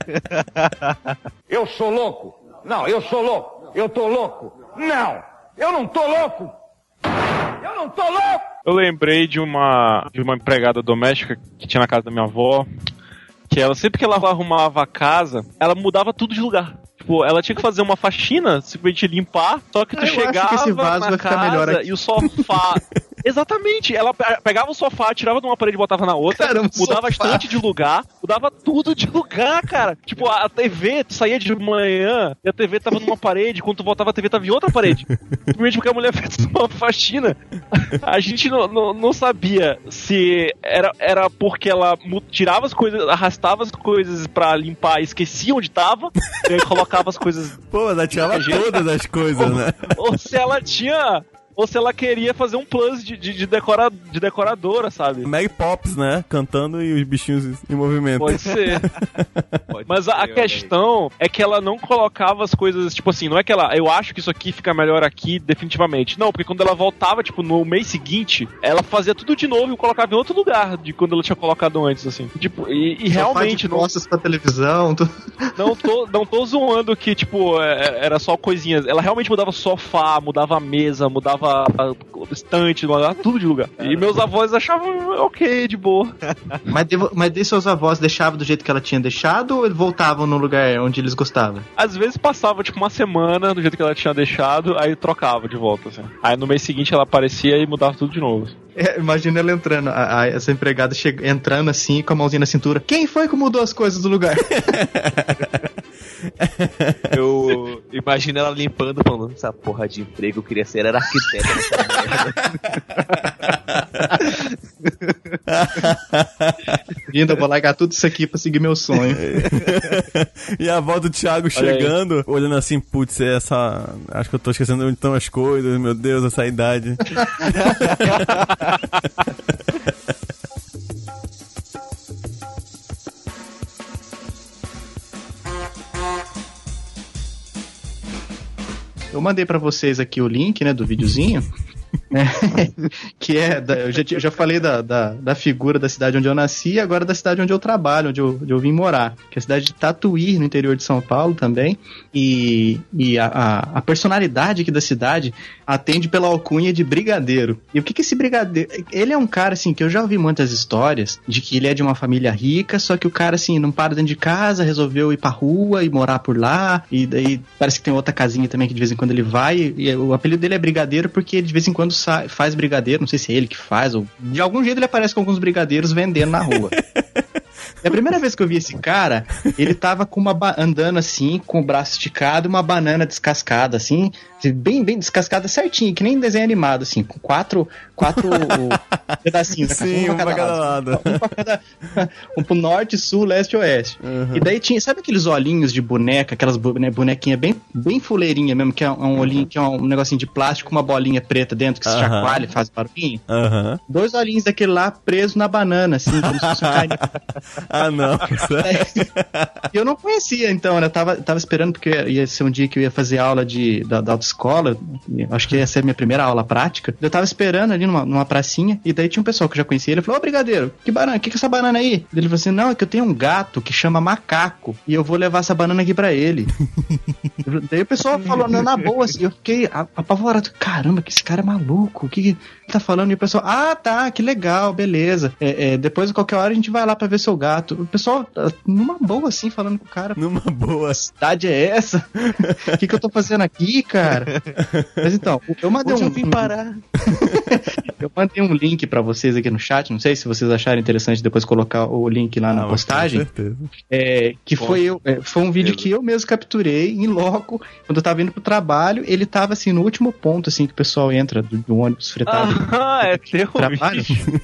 Eu sou louco? Não, eu sou louco. Eu tô louco? Não, eu não tô louco. Eu não tô louco. Eu lembrei de uma empregada doméstica que tinha na casa da minha avó, que ela, sempre que ela arrumava a casa, ela mudava tudo de lugar. Tipo, ela tinha que fazer uma faxina, simplesmente limpar, só que tu chegava esse vaso na vai ficar melhor casa aqui. e o sofá... Exatamente, ela pegava o sofá, tirava de uma parede e botava na outra, Caramba, mudava a sofá. estante de lugar, mudava tudo de lugar, cara. Tipo, a TV, tu saía de manhã e a TV tava numa parede, quando tu voltava a TV tava em outra parede. Simplesmente porque a mulher fez uma faxina. A gente não sabia se era porque ela tirava as coisas, arrastava as coisas pra limpar e esquecia onde tava, e aí colocava as coisas... Pô, mas ela tirava todas as coisas, né? Ou se ela tinha... Ou se ela queria fazer um plus de decoradora, sabe? Mary Poppins, né? Cantando e os bichinhos em movimento. Pode ser. Mas a questão é que ela não colocava as coisas, tipo assim, não é que ela, eu acho que isso aqui fica melhor aqui, definitivamente. Não, porque quando ela voltava, tipo, no mês seguinte, ela fazia tudo de novo e colocava em outro lugar de quando ela tinha colocado antes, assim. Tipo, e realmente... Não costas pra televisão... Não tô zoando que, tipo, era só coisinhas. Ela realmente mudava sofá, mudava a mesa, mudava estante, mudava tudo de lugar. E meus avós achavam ok, de boa. Mas seus avós deixavam do jeito que ela tinha deixado ou voltavam no lugar onde eles gostavam? Às vezes passava, tipo, uma semana do jeito que ela tinha deixado, aí trocava de volta, assim. Aí no mês seguinte ela aparecia e mudava tudo de novo. Imagina ela entrando, essa empregada entrando assim, com a mãozinha na cintura. Quem foi que mudou as coisas do lugar? Eu imagino ela limpando, falando, essa porra de emprego, eu queria ser era arquiteta nessa merda. Linda, eu vou largar tudo isso aqui pra seguir meu sonho. E a avó do Thiago chegando, olhando assim, putz, acho que eu tô esquecendo onde estão as coisas, meu Deus, essa idade. Eu mandei pra vocês aqui o link, né, do videozinho. Que eu já falei da figura da cidade onde eu nasci e agora da cidade onde eu trabalho, onde eu vim morar, que é a cidade de Tatuí, no interior de São Paulo também, e a personalidade aqui da cidade atende pela alcunha de brigadeiro. E o que esse brigadeiro... Ele é um cara, assim, que eu já ouvi muitas histórias de que ele é de uma família rica, só que o cara, assim, não para dentro de casa, resolveu ir pra rua e morar por lá, e daí parece que tem outra casinha também que de vez em quando ele vai, e o apelido dele é brigadeiro porque ele de vez em quando faz brigadeiro, não sei se é ele que faz, ou de algum jeito ele aparece com alguns brigadeiros vendendo na rua. E a primeira vez que eu vi esse cara, ele tava com andando assim, com o braço esticado, uma banana descascada, assim, bem descascada certinho, que nem desenho animado, assim, com quatro pedacinhos. Sim, um pra cada lado. Um pro norte, sul, leste e oeste. Uhum. E daí tinha, sabe aqueles olhinhos de boneca, aquelas bonequinhas bem fuleirinha mesmo, que é um olhinho, que é um negocinho de plástico com uma bolinha preta dentro, que se chacoalha e faz barulhinho? Uhum. 2 olhinhos daquele lá presos na banana, assim, como se fosse um carinho. Ah, não. Eu não conhecia, então, né? Eu tava esperando, porque ia ser um dia que eu ia fazer aula da autoescola, acho que ia ser a minha primeira aula prática. Eu tava esperando ali numa pracinha, e daí tinha um pessoal que eu já conhecia, ele falou, ô brigadeiro, que banana, que é essa banana aí? Ele falou assim, não, é que eu tenho um gato que chama Macaco, e eu vou levar essa banana aqui pra ele. Daí o pessoal falou, não, na boa, assim, eu fiquei apavorado, caramba, que esse cara é maluco, o que ele tá falando? E o pessoal, tá, que legal, beleza, depois qualquer hora a gente vai lá pra ver seu gato. O pessoal, numa boa, assim, falando com o cara. Numa boa. Que cidade é essa? O que eu tô fazendo aqui, cara? Mas então, eu mandei eu vim parar. Eu mandei um link pra vocês aqui no chat, não sei se vocês acharam interessante depois colocar o link lá na postagem. Com certeza. Que foi um vídeo que eu mesmo capturei em loco, quando eu tava indo pro trabalho, ele tava assim, no último ponto, assim, que o pessoal entra do ônibus fretado. É teu trabalho.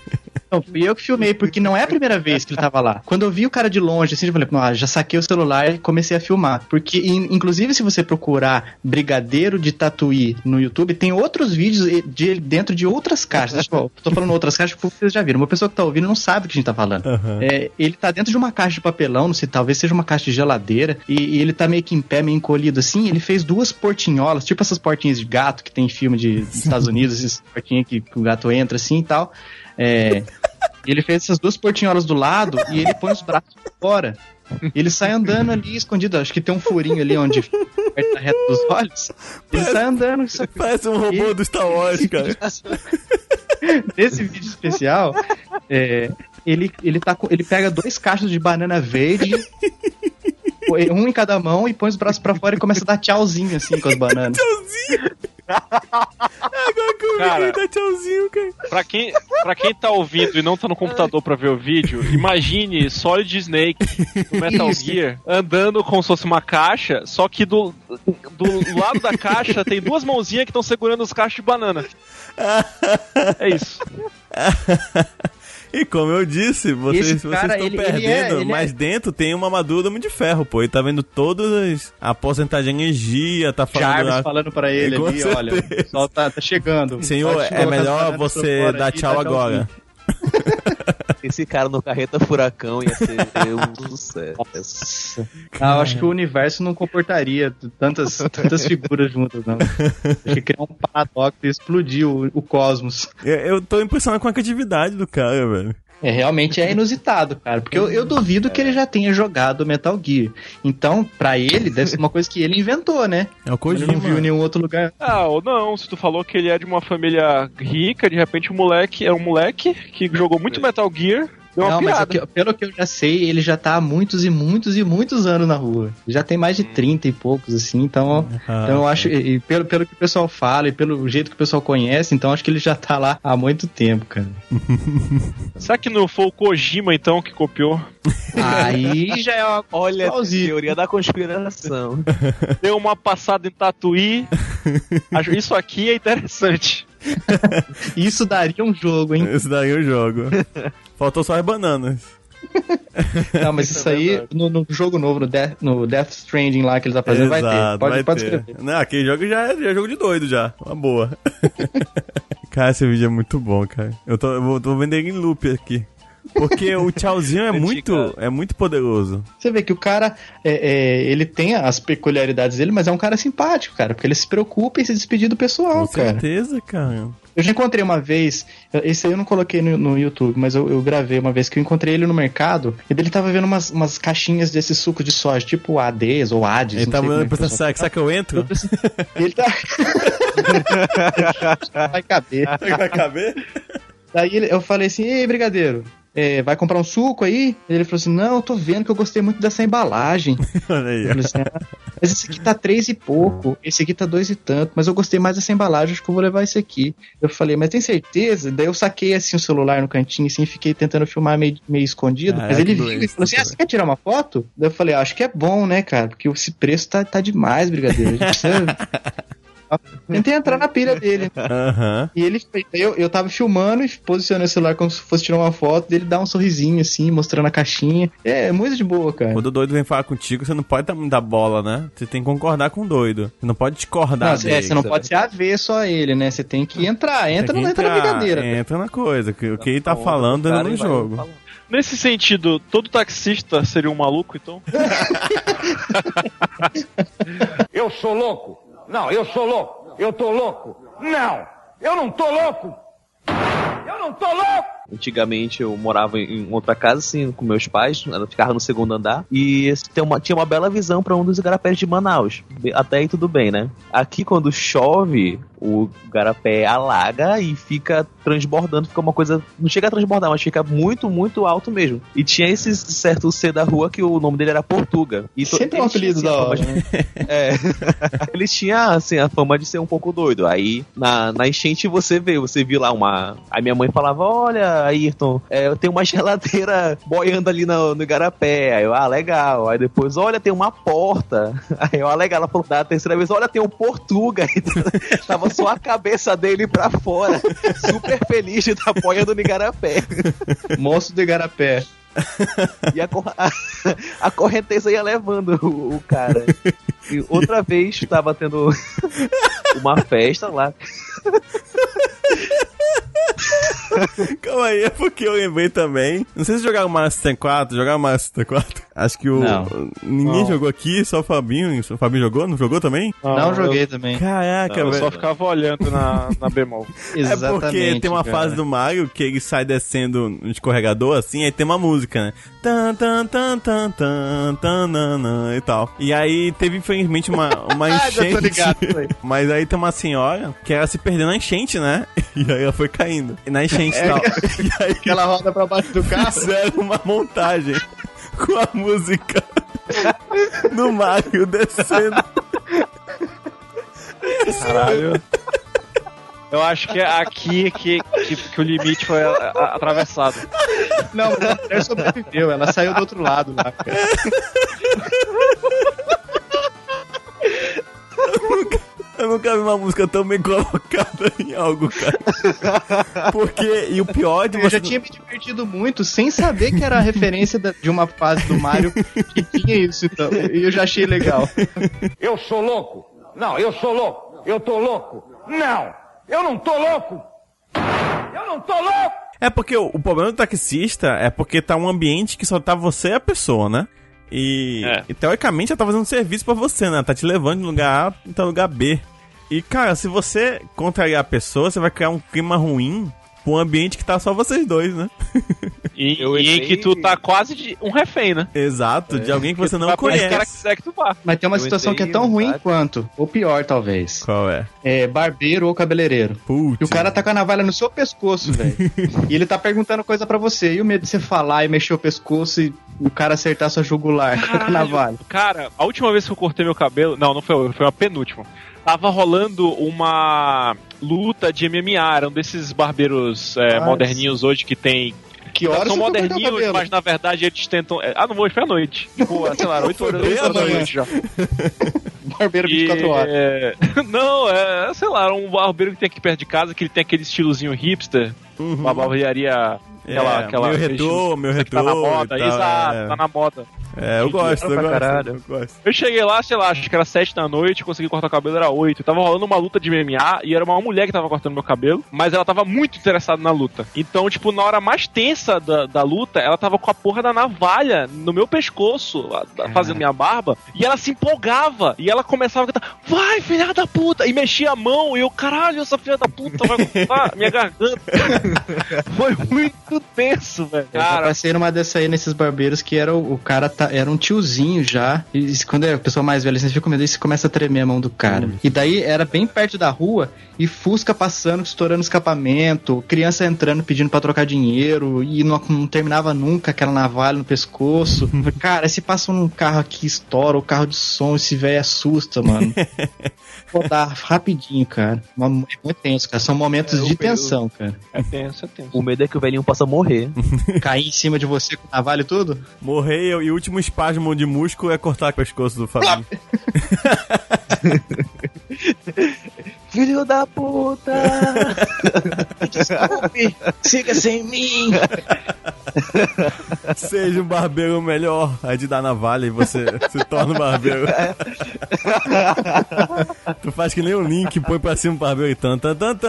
Não, fui eu que filmei, porque não é a primeira vez que ele tava lá. Quando eu vi o cara de longe, assim, eu falei, já saquei o celular e comecei a filmar. Porque, inclusive, se você procurar Brigadeiro de Tatuí no YouTube, tem outros vídeos dentro de outras caixas. Tipo, tô falando outras caixas porque vocês já viram. Uma pessoa que tá ouvindo não sabe o que a gente tá falando. Uhum. Ele tá dentro de uma caixa de papelão, não sei, talvez seja uma caixa de geladeira, e ele tá meio que em pé, meio encolhido assim. Ele fez 2 portinholas, tipo essas portinhas de gato que tem em filme dos Estados Unidos, essas portinhas que o gato entra assim e tal. Ele fez essas 2 portinholas do lado e ele põe os braços fora. Ele sai andando ali escondido. Acho que tem um furinho ali onde perto da reta dos olhos. Ele sai andando. Parece um robô do Star Wars, cara. Nesse vídeo especial, ele pega 2 cachos de banana verde, um em cada mão, e põe os braços pra fora e começa a dar tchauzinho assim com as bananas. Tchauzinho! Agora que eu vi, dá tchauzinho, cara. Pra quem tá ouvindo e não tá no computador pra ver o vídeo, imagine Solid Snake do Metal Gear andando como se fosse uma caixa, só que do lado da caixa tem 2 mãozinhas que estão segurando os cachos de banana. É isso. E como eu disse, vocês estão perdendo, mas dentro tem uma armadura do Homem de Ferro, pô. Ele tá vendo todas a porcentagem de energia, tá falando... Jarvis falando pra ele ali, certeza. olha, o pessoal tá chegando. Senhor, é melhor você dar tchau agora. Esse cara no Carreta Furacão ia ser um sucesso. Eu acho que o universo não comportaria tantas figuras juntas, não. Acho que criar um paradoxo e explodir o cosmos. Eu tô impressionado com a criatividade do cara, velho. Realmente é inusitado, cara. Porque eu duvido que ele já tenha jogado Metal Gear. Então, pra ele, deve ser uma coisa que ele inventou, né? É o Kojima. Ele não viu em nenhum outro lugar. Ou não, se tu falou que ele é de uma família rica, de repente um moleque que jogou muito Metal Gear. Não, mas pelo que eu já sei, ele já tá há muitos e muitos e muitos anos na rua. Já tem mais de 30 e poucos, assim, então eu acho, e pelo que o pessoal fala e pelo jeito que o pessoal conhece, então acho que ele já tá lá há muito tempo, cara. Será que não foi o Kojima, então, que copiou? Aí já é uma... Olha, teoria da conspiração. Deu uma passada em Tatuí. Isso aqui é interessante. Isso daria um jogo, hein? Isso daria um jogo. Faltou só as bananas. Não, mas isso aí, no jogo novo, no Death Stranding lá que ele tá fazendo, exato, vai ter. Pode escrever. Não, aquele jogo já é jogo de doido já. Uma boa. Cara, esse vídeo é muito bom, cara. Eu tô vendo ele em loop aqui. Porque o tchauzinho é muito poderoso. Você vê que o cara, ele tem as peculiaridades dele, mas é um cara simpático, cara. Porque ele se preocupa em se despedir do pessoal, cara. Com certeza, cara. Eu já encontrei uma vez, esse aí eu não coloquei no YouTube, mas eu gravei uma vez que eu encontrei ele no mercado, e ele tava vendo umas caixinhas desse suco de soja, tipo ADs ou ADs. Ele tava pensando, será que eu entro? Ele tá... Vai caber. Vai caber? Daí eu falei assim, ei, brigadeiro, vai comprar um suco aí? Ele falou assim, não, eu tô vendo que eu gostei muito dessa embalagem. Olha aí. Eu falei assim, mas esse aqui tá 3 e pouco, esse aqui tá 2 e tanto, mas eu gostei mais dessa embalagem, acho que eu vou levar esse aqui. Eu falei, mas tem certeza? Daí eu saquei assim o celular no cantinho, assim, e fiquei tentando filmar meio escondido, mas ele viu e falou assim, você quer tirar uma foto? Daí eu falei, acho que é bom, né, cara, porque esse preço tá demais, brigadeiro, a gente precisa... Tentei entrar na pilha dele. Uhum. E ele, eu tava filmando e posicionei o celular como se fosse tirar uma foto dele, dar um sorrisinho assim, mostrando a caixinha. É muito de boa, cara. Quando o doido vem falar contigo, você não pode dar bola, né? Você tem que concordar com o doido. Você não pode discordar dele. Você não pode ser avesso a ele, né? Você tem que entrar. Entra na brincadeira. Entra na coisa. O que ele tá falando é no jogo. Nesse sentido, todo taxista seria um maluco, então? Eu sou louco. Não, eu sou louco. Eu tô louco. Não, eu não tô louco. Eu não tô louco. Antigamente eu morava em outra casa, assim, com meus pais, ela ficava no 2º andar, e tinha uma bela visão para um dos igarapés de Manaus. Até aí tudo bem, né? Aqui quando chove, o igarapé alaga e fica transbordando, fica uma coisa, não chega a transbordar, mas fica muito, muito alto mesmo. E tinha esse certo C da rua que o nome dele era Portuga. E sempre é um apelido da hora, né? Ele tinha, assim, a fama de ser um pouco doido. Aí, na enchente você viu lá a minha mãe falava, olha, Ayrton, eu tenho uma geladeira boiando ali no igarapé. Aí eu, legal. Aí depois, olha, tem uma porta. Aí eu, legal. Ela falou, da terceira vez, olha, tem um Portuga. Aí tava só a cabeça dele pra fora, super feliz de dar boia no igarapé. Monstro do igarapé. E a correnteza ia levando o cara. E outra vez tava tendo uma festa lá. Calma aí, é porque eu lembrei também. Não sei se jogaram Mario 64. Jogaram Mario 64? Acho que ninguém jogou aqui, só o Fabinho. O Fabinho jogou? Não jogou também? Não joguei também. Caraca, Eu velho. só ficava olhando na bemol. É porque tem uma fase do Mario que ele sai descendo no escorregador assim, aí tem uma música, né? Tan, tan, tan, tan, tan, tan, nan, nan, e tal. E aí teve infelizmente uma enchente. Já tô ligado, foi. Mas aí tem uma senhora que ela se perdeu na enchente, né? E aí ela foi caindo. E na enchente e tal. E aí Ela roda pra baixo do carro. fizeram uma montagem com a música do Mario descendo. Caralho. Eu acho que é aqui que o limite foi atravessado. Não, mas a mulher sobreviveu. Ela saiu do outro lado lá, cara. Eu nunca vi uma música tão bem colocada em algo, cara. Porque, e o pior de Eu você... já tinha me divertido muito sem saber que era a referência de uma fase do Mario que tinha isso, então. E eu já achei legal. Eu sou louco? Não, eu sou louco. Eu tô louco? Não, eu não tô louco. Eu não tô louco. É porque o problema do taxista é porque tá um ambiente que só tá você e a pessoa, né? E teoricamente ela tá fazendo serviço pra você, né? Tá te levando de lugar A até lugar B. E, cara, se você contrariar a pessoa, você vai criar um clima ruim pra um ambiente que tá só vocês dois, né? E em que tu tá quase um refém, né? Exato, de alguém que você não Mas conhece. o cara quiser que tu vá. Mas tem uma situação que é tão ruim quanto, ou pior, talvez. Qual é? É barbeiro ou cabeleireiro. Putz. E o cara tá com a navalha no seu pescoço, velho. E ele tá perguntando coisa pra você. E o medo de você falar e mexer o pescoço e o cara acertar sua jugular com a navalha. Cara, a última vez que eu cortei meu cabelo... Não foi uma penúltima. Tava rolando uma luta de MMA. Eram desses barbeiros moderninhos hoje que tem... Que horas são você foi cortar o moderninhos, cabelo? mas na verdade eles tentam... não vou, foi à noite. Tipo, sei lá, 8 horas da noite já. Barbeiro 24 horas. Não, sei lá, um barbeiro que tem aqui perto de casa, que ele tem aquele estilozinho hipster, uma barbearia... Aquela meu retrô, tá na moda, e tal, exato, tá na moda. Eu gosto. Eu cheguei lá, sei lá, acho que era 7 da noite, consegui cortar o cabelo, era 8. Tava rolando uma luta de MMA e era uma mulher que tava cortando meu cabelo, mas ela tava muito interessada na luta. Então, tipo, na hora mais tensa da luta, ela tava com a porra da navalha no meu pescoço, fazendo minha barba, e ela se empolgava, e ela começava a cantar, vai, filha da puta! E mexia a mão, e eu, caralho, essa filha da puta vai cortar minha garganta. Foi muito tenso, velho. Eu já passei numa dessa aí nesses barbeiros que era o cara era um tiozinho já. E quando é a pessoa mais velha, você fica com medo e você começa a tremer a mão do cara. E daí era bem perto da rua e Fusca passando, estourando escapamento, criança entrando pedindo pra trocar dinheiro e não terminava nunca aquela navalha no pescoço. Cara, se passa um carro aqui, estoura o carro de som, esse velho assusta, mano. Rodar rapidinho, cara. É muito tenso, cara. São momentos de tensão, cara. É tenso. O medo é que o velhinho possa morrer. Cair em cima de você com navalha e tudo? Morrer e o último espasmo de músculo é cortar o pescoço do Fabinho. Filho da puta! Desculpe, siga sem mim! Seja um barbeiro melhor. Aí de dar navalha e você se torna um barbeiro. Tu faz que nem o Link, põe pra cima o barbeiro e tan.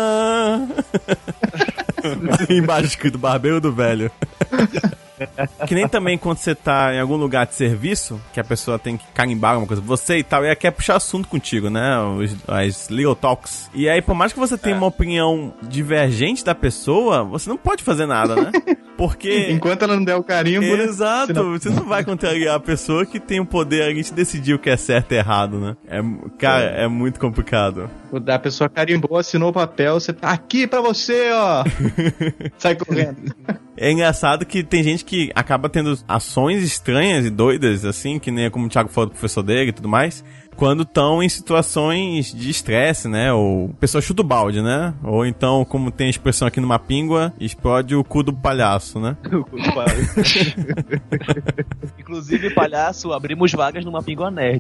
Embaixo escrito barbeiro do velho. Que nem também quando você tá em algum lugar de serviço, que a pessoa tem que carimbar alguma coisa, você e tal, e ela quer puxar assunto contigo, né? As little talks. E aí, por mais que você tenha uma opinião divergente da pessoa, você não pode fazer nada, né? Porque... Enquanto ela não der o carimbo, exato, né? você não vai contrariar a pessoa que tem o poder ali de decidir o que é certo e errado, né? Cara, é muito complicado. A pessoa carimbou, assinou o papel, você tá aqui pra você, ó. Sai correndo. É engraçado que tem gente que acaba tendo ações estranhas e doidas, assim, que nem como o Thiago falou do professor dele e tudo mais, quando estão em situações de estresse, né? Ou a pessoa chuta o balde, né? Ou então, como tem a expressão aqui no Mapíngua, explode o cu do palhaço, né? O cu do palhaço. Inclusive, palhaço, abrimos vagas no Mapíngua Nerd.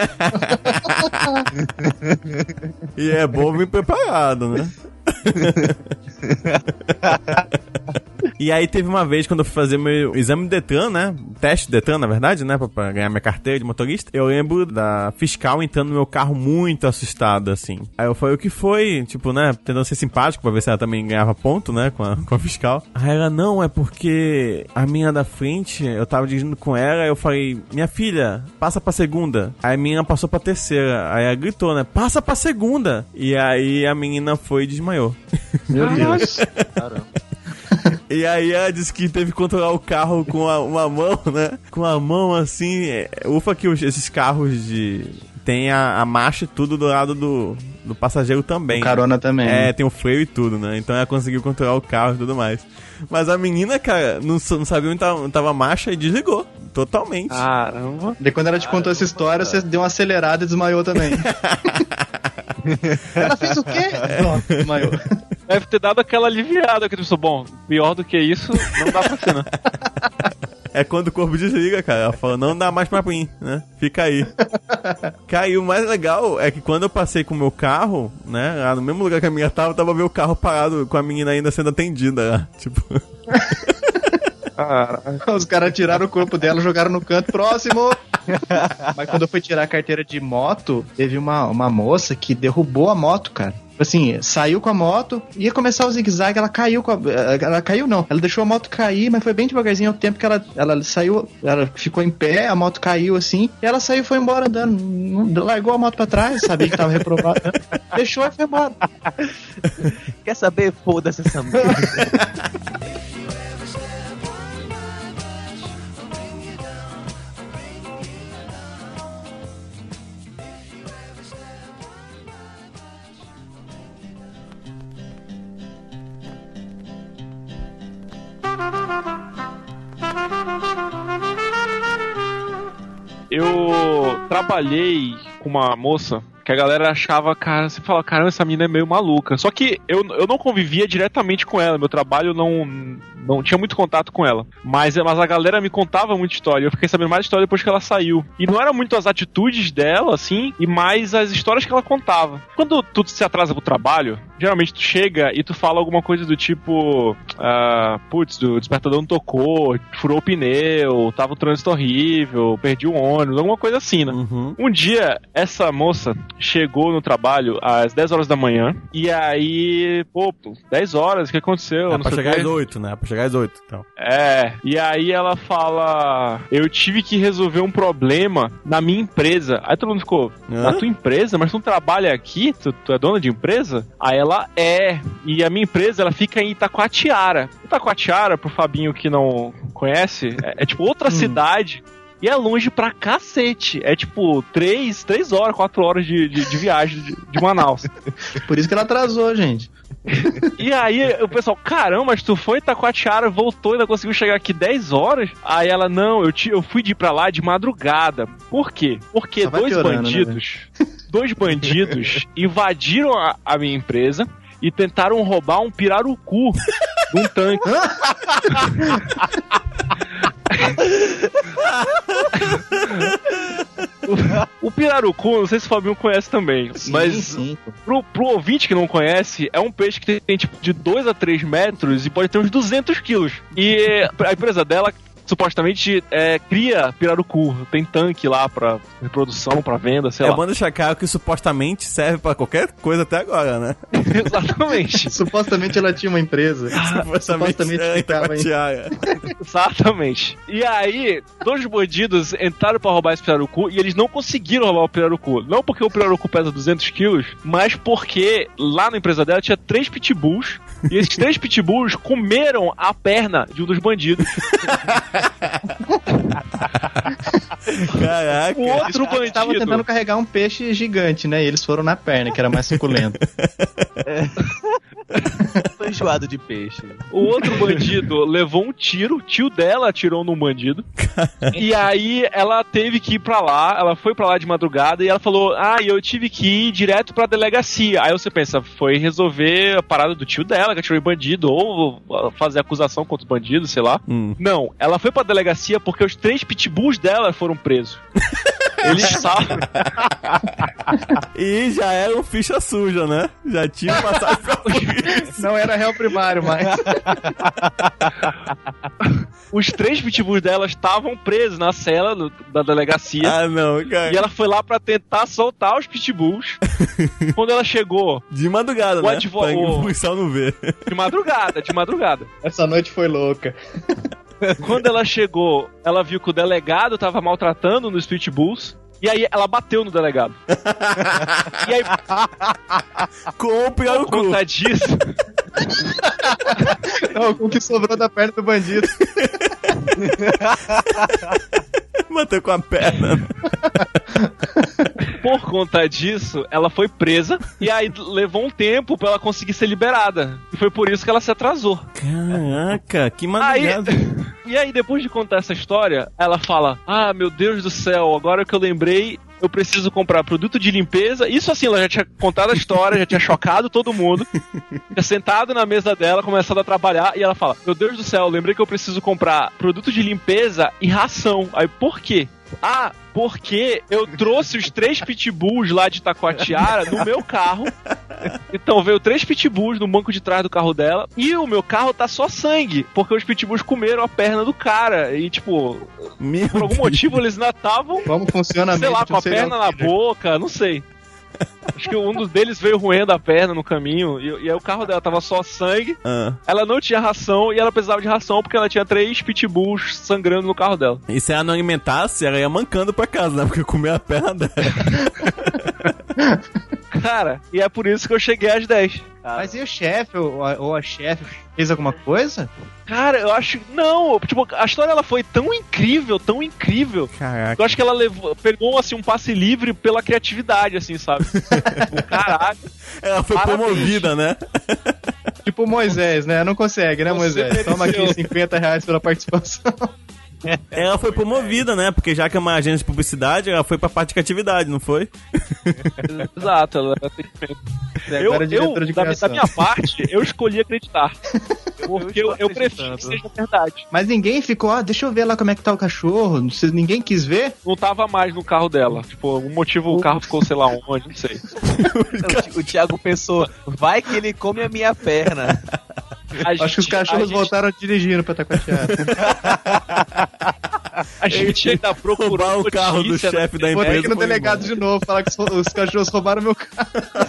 E é bom vir preparado, né? E aí teve uma vez, quando eu fui fazer meu exame de Detran, né? Teste de Detran, na verdade, né? Pra ganhar minha carteira de motorista. Eu lembro da fiscal entrando no meu carro muito assustada, assim. Aí eu falei, o que foi? Tipo, né? Tentando ser simpático pra ver se ela também ganhava ponto, né? Com a fiscal. Aí ela, não, é porque a minha da frente, eu tava dirigindo com ela, eu falei, minha filha, passa pra segunda. Aí a menina passou pra terceira. Aí ela gritou, né? Passa pra segunda. E aí a menina foi e desmaiou. Meu Deus. Caramba. E aí ela disse que teve que controlar o carro com uma mão, né? Com a mão assim. Ufa que esses carros tem a marcha e tudo do lado do passageiro também. O carona também. É, tem o freio e tudo, né? Então ela conseguiu controlar o carro e tudo mais. Mas a menina, cara, não sabia onde tava a marcha e desligou. Totalmente. Caramba. Daí quando ela te contou essa história, você deu uma acelerada e desmaiou também. Ela fez o quê? Pronto, desmaiou. Deve ter dado aquela aliviada que tu pensou, bom, pior do que isso, não dá pra ser, né? É quando o corpo desliga, cara. Ela fala, não dá mais pra mim, né? Fica aí. Cara, e o mais legal é que quando eu passei com o meu carro, né? Lá no mesmo lugar que a minha tava meu carro parado com a menina ainda sendo atendida, né? Tipo... Os caras tiraram o corpo dela, jogaram no canto, próximo! Mas quando eu fui tirar a carteira de moto, teve uma moça que derrubou a moto, cara. Assim, saiu com a moto, ia começar o zigue-zague, ela caiu ela caiu não, ela deixou a moto cair, mas foi bem devagarzinho ao tempo que ela saiu, ela ficou em pé, a moto caiu assim, e ela saiu e foi embora andando, largou a moto pra trás, sabia que tava reprovada, né? Deixou e foi embora. Quer saber? Foda-se essa merda. Eu trabalhei com uma moça que a galera achava, cara, você fala, caramba, essa menina é meio maluca. Só que eu não convivia diretamente com ela, meu trabalho não tinha muito contato com ela. Mas a galera me contava muita história, eu fiquei sabendo mais história depois que ela saiu. E não era muito as atitudes dela, assim, e mais as histórias que ela contava. Quando tu se atrasa pro trabalho, geralmente tu chega e tu fala alguma coisa do tipo, putz, o despertador não tocou, furou o pneu, tava um trânsito horrível, perdi o ônibus, alguma coisa assim, né? Uhum. Um dia, essa moça chegou no trabalho às 10 horas da manhã, e aí, 10 horas, o que aconteceu? Pra chegar às 8, né? Pra chegar às 8, então. E aí ela fala, eu tive que resolver um problema na minha empresa. Aí todo mundo ficou, na tua empresa? Mas tu não trabalha aqui? Tu é dona de empresa? Aí ela e a minha empresa, ela fica em Itacoatiara. Itacoatiara, pro Fabinho que não conhece, é tipo outra cidade. E é longe pra cacete. É tipo 3 horas, 4 horas de viagem de Manaus. Por isso que ela atrasou, gente. E aí o pessoal, caramba, mas tu foi em Itacoatiara, voltou e ainda conseguiu chegar aqui 10 horas? Aí ela, não, eu fui de ir pra lá de madrugada. Por quê? Porque dois bandidos invadiram a minha empresa e tentaram roubar um pirarucu de um tanque. O pirarucu, não sei se o Fabinho conhece também, mas sim. Pro ouvinte que não conhece, é um peixe que tem tipo de 2 a 3 metros e pode ter uns 200 quilos. E a empresa dela supostamente cria pirarucu, tem tanque lá pra reprodução, pra venda, sei lá. É bom deixar claro que supostamente serve pra qualquer coisa até agora, né? Exatamente. Supostamente ela tinha uma empresa. Supostamente ficava Exatamente. E aí, 2 bandidos entraram pra roubar esse pirarucu e eles não conseguiram roubar o pirarucu. Não porque o pirarucu pesa 200 quilos, mas porque lá na empresa dela tinha 3 pitbulls e esses 3 pitbulls comeram a perna de um dos bandidos. Caraca. O outro bandido estava tentando carregar um peixe gigante, né? E eles foram na perna, que era mais suculento. Feijoada de peixe. O outro bandido levou um tiro, o tio dela atirou num bandido. E aí ela teve que ir pra lá, ela foi pra lá de madrugada e ela falou: eu tive que ir direto pra delegacia. Aí você pensa, foi resolver a parada do tio dela, que atirou em bandido, ou fazer acusação contra os bandidos, sei lá. Não, ela foi pra delegacia porque os 3 pitbulls dela foram presos. Eles estavam... E já era um ficha suja, né? Já tinha passado pra polícia. Não era réu primário, mas... Os 3 pitbulls dela estavam presos na cela da delegacia. Ah, não, cara. E ela foi lá pra tentar soltar os pitbulls. Quando ela chegou... De madrugada, né? Pra o policial não ver. De madrugada. Essa noite foi louca. Quando ela chegou, ela viu que o delegado tava maltratando nos pitbulls. E aí ela bateu no delegado. E aí... Por conta disso... Não, com o que sobrou da perna do bandido. Bateu com a perna. Por conta disso, ela foi presa. E aí levou um tempo pra ela conseguir ser liberada. E foi por isso que ela se atrasou. Caraca, que madrugada. E aí, depois de contar essa história, ela fala: meu Deus do céu, agora que eu lembrei, eu preciso comprar produto de limpeza. Isso assim, ela já tinha contado a história, já tinha chocado todo mundo. Tinha sentado na mesa dela, começado a trabalhar, e ela fala: meu Deus do céu, eu lembrei que eu preciso comprar produto de limpeza e ração. Aí, por quê? Porque eu trouxe os 3 pitbulls lá de Taquatiara no meu carro. Então veio 3 pitbulls no banco de trás do carro dela. E o meu carro tá só sangue, porque os pitbulls comeram a perna do cara. E tipo, por algum motivo eles ainda estavam, como funciona sei lá, com a perna na boca, não sei. Acho que um dos deles veio roendo a perna no caminho. E aí o carro dela tava só sangue. Ela não tinha ração e ela precisava de ração porque ela tinha 3 pitbulls sangrando no carro dela. E se ela não alimentasse, ela ia mancando pra casa, né? Porque comeu a perna dela. Cara, e é por isso que eu cheguei às 10. Mas e o chefe ou a chefe fez alguma coisa? Cara, eu acho... Não, tipo, a história ela foi tão incrível. Caraca. Eu acho que ela pegou, assim, um passe livre pela criatividade, assim, sabe? Tipo, caralho. Ela foi promovida, né? Tipo Moisés, né? Não consegue, né, Moisés? Toma aqui R$50 pela participação. Ela foi promovida, né? Porque já que é uma agência de publicidade, ela foi pra parte de criatividade, não foi? Exato, ela era atendimento. Da minha parte, eu escolhi acreditar. Porque eu prefiro que seja verdade. Mas ninguém ficou, deixa eu ver lá como é que tá o cachorro. Ninguém quis ver? Não tava mais no carro dela. Tipo, algum motivo o carro ficou, sei lá onde, não sei. O Thiago pensou, vai que ele come a minha perna. Acho que os cachorros voltaram dirigindo pra Taquatiara. A gente ainda procurou o carro do chefe da empresa. Vou ter que ir no delegado de novo, falar que os cachorros roubaram meu carro.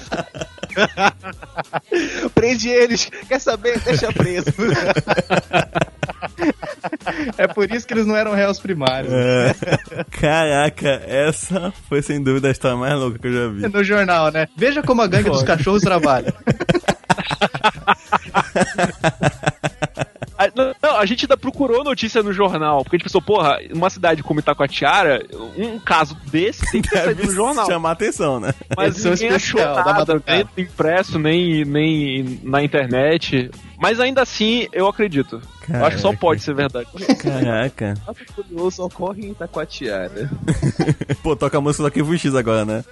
Prende eles, quer saber? Deixa preso. É por isso que eles não eram réus primários. Caraca, essa foi sem dúvida a história mais louca que eu já vi. No jornal, né? Veja como a gangue dos cachorros trabalha. Não, a gente ainda procurou notícia no jornal, porque a gente pensou, porra, numa cidade como Itacoatiara, um caso desse tem que sair no jornal. Chamar atenção, né? Mas ninguém achou nada, nem impresso, nem na internet. Mas ainda assim, eu acredito. Caraca. Eu acho que só pode ser verdade. Caraca. Fato curioso ocorre em Itacoatiara. Pô, toca a música do Arquivo X agora, né?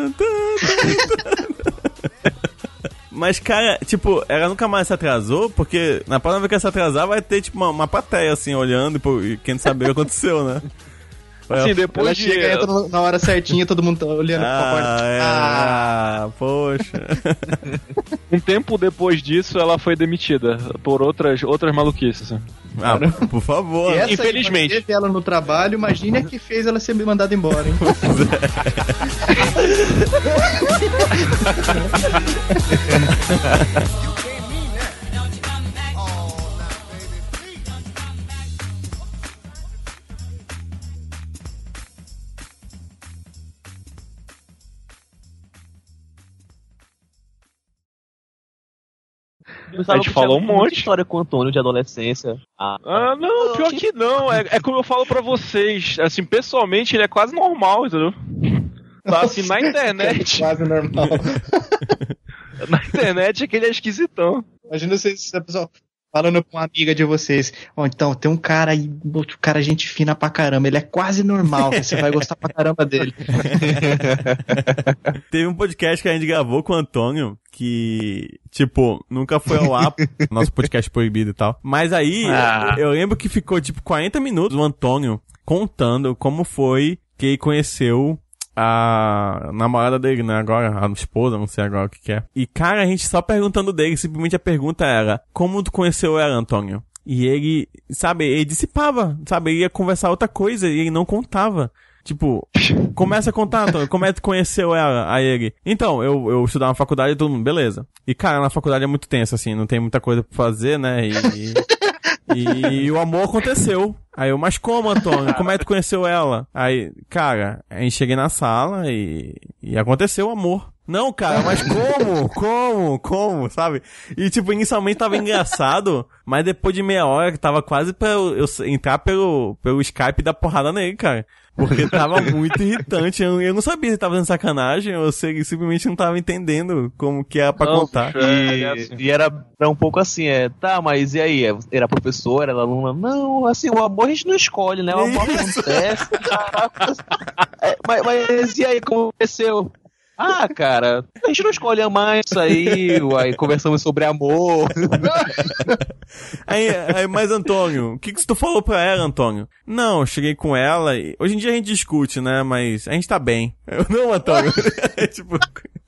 Mas, cara, tipo, ela nunca mais se atrasou, porque na próxima vez que ela se atrasar vai ter, tipo, uma plateia, assim, olhando e querendo saber o que aconteceu, né? Assim, depois ela chega e entra na hora certinha, todo mundo tá olhando pra porta. Poxa. Um tempo depois disso, ela foi demitida por outras maluquices. Por favor. E essa infelizmente. Teve ela no trabalho, imagine a que fez ela ser mandada embora, hein? A gente falou um monte de história com o Antônio de adolescência. Não, pior que não. É como eu falo pra vocês. Assim, pessoalmente, ele é quase normal, entendeu? Tá assim, na internet. Quase normal. Na internet é que ele é esquisitão. Imagina vocês, a pessoa falando com uma amiga de vocês. Então, tem um cara aí, outro cara gente fina pra caramba. Ele é quase normal, você vai gostar pra caramba dele. Teve um podcast que a gente gravou com o Antônio, que, tipo, nunca foi ao ar, nosso podcast proibido e tal. Mas aí, eu lembro que ficou, tipo, 40 minutos o Antônio contando como foi que ele conheceu a namorada dele, né, agora, a esposa, não sei agora o que é. E, cara, a gente só perguntando dele, simplesmente a pergunta era, como tu conheceu ela, Antônio? E ele, sabe, ele dissipava, sabe, ele ia conversar outra coisa e ele não contava. Tipo, começa a contar, Antônio, como é que tu conheceu ela? Aí ele, então, eu estudava na faculdade e todo mundo, beleza. E, cara, na faculdade é muito tenso, assim, não tem muita coisa pra fazer, né, e o amor aconteceu. Aí eu, mas como, Antônio? Como é que tu conheceu ela? Aí, cara, a gente cheguei na sala e aconteceu o amor. Não, cara, mas como, sabe? E, tipo, inicialmente tava engraçado, mas depois de meia hora que tava quase pra eu entrar pelo Skype e dar porrada nele, cara. Porque tava muito irritante. Eu não sabia se tava fazendo sacanagem ou se ele simplesmente não tava entendendo como que era pra contar. E era um pouco assim, tá, mas e aí? Era professora, era aluna? Não, assim, o amor a gente não escolhe, né? O amor acontece. Mas e aí, como aconteceu? Ah, cara, a gente não escolhe amar isso aí conversamos sobre amor. Aí, mas Antônio, o que tu falou pra ela, Antônio? Não, eu cheguei com ela e hoje em dia a gente discute, né, mas a gente tá bem. Eu não, Antônio. Tipo,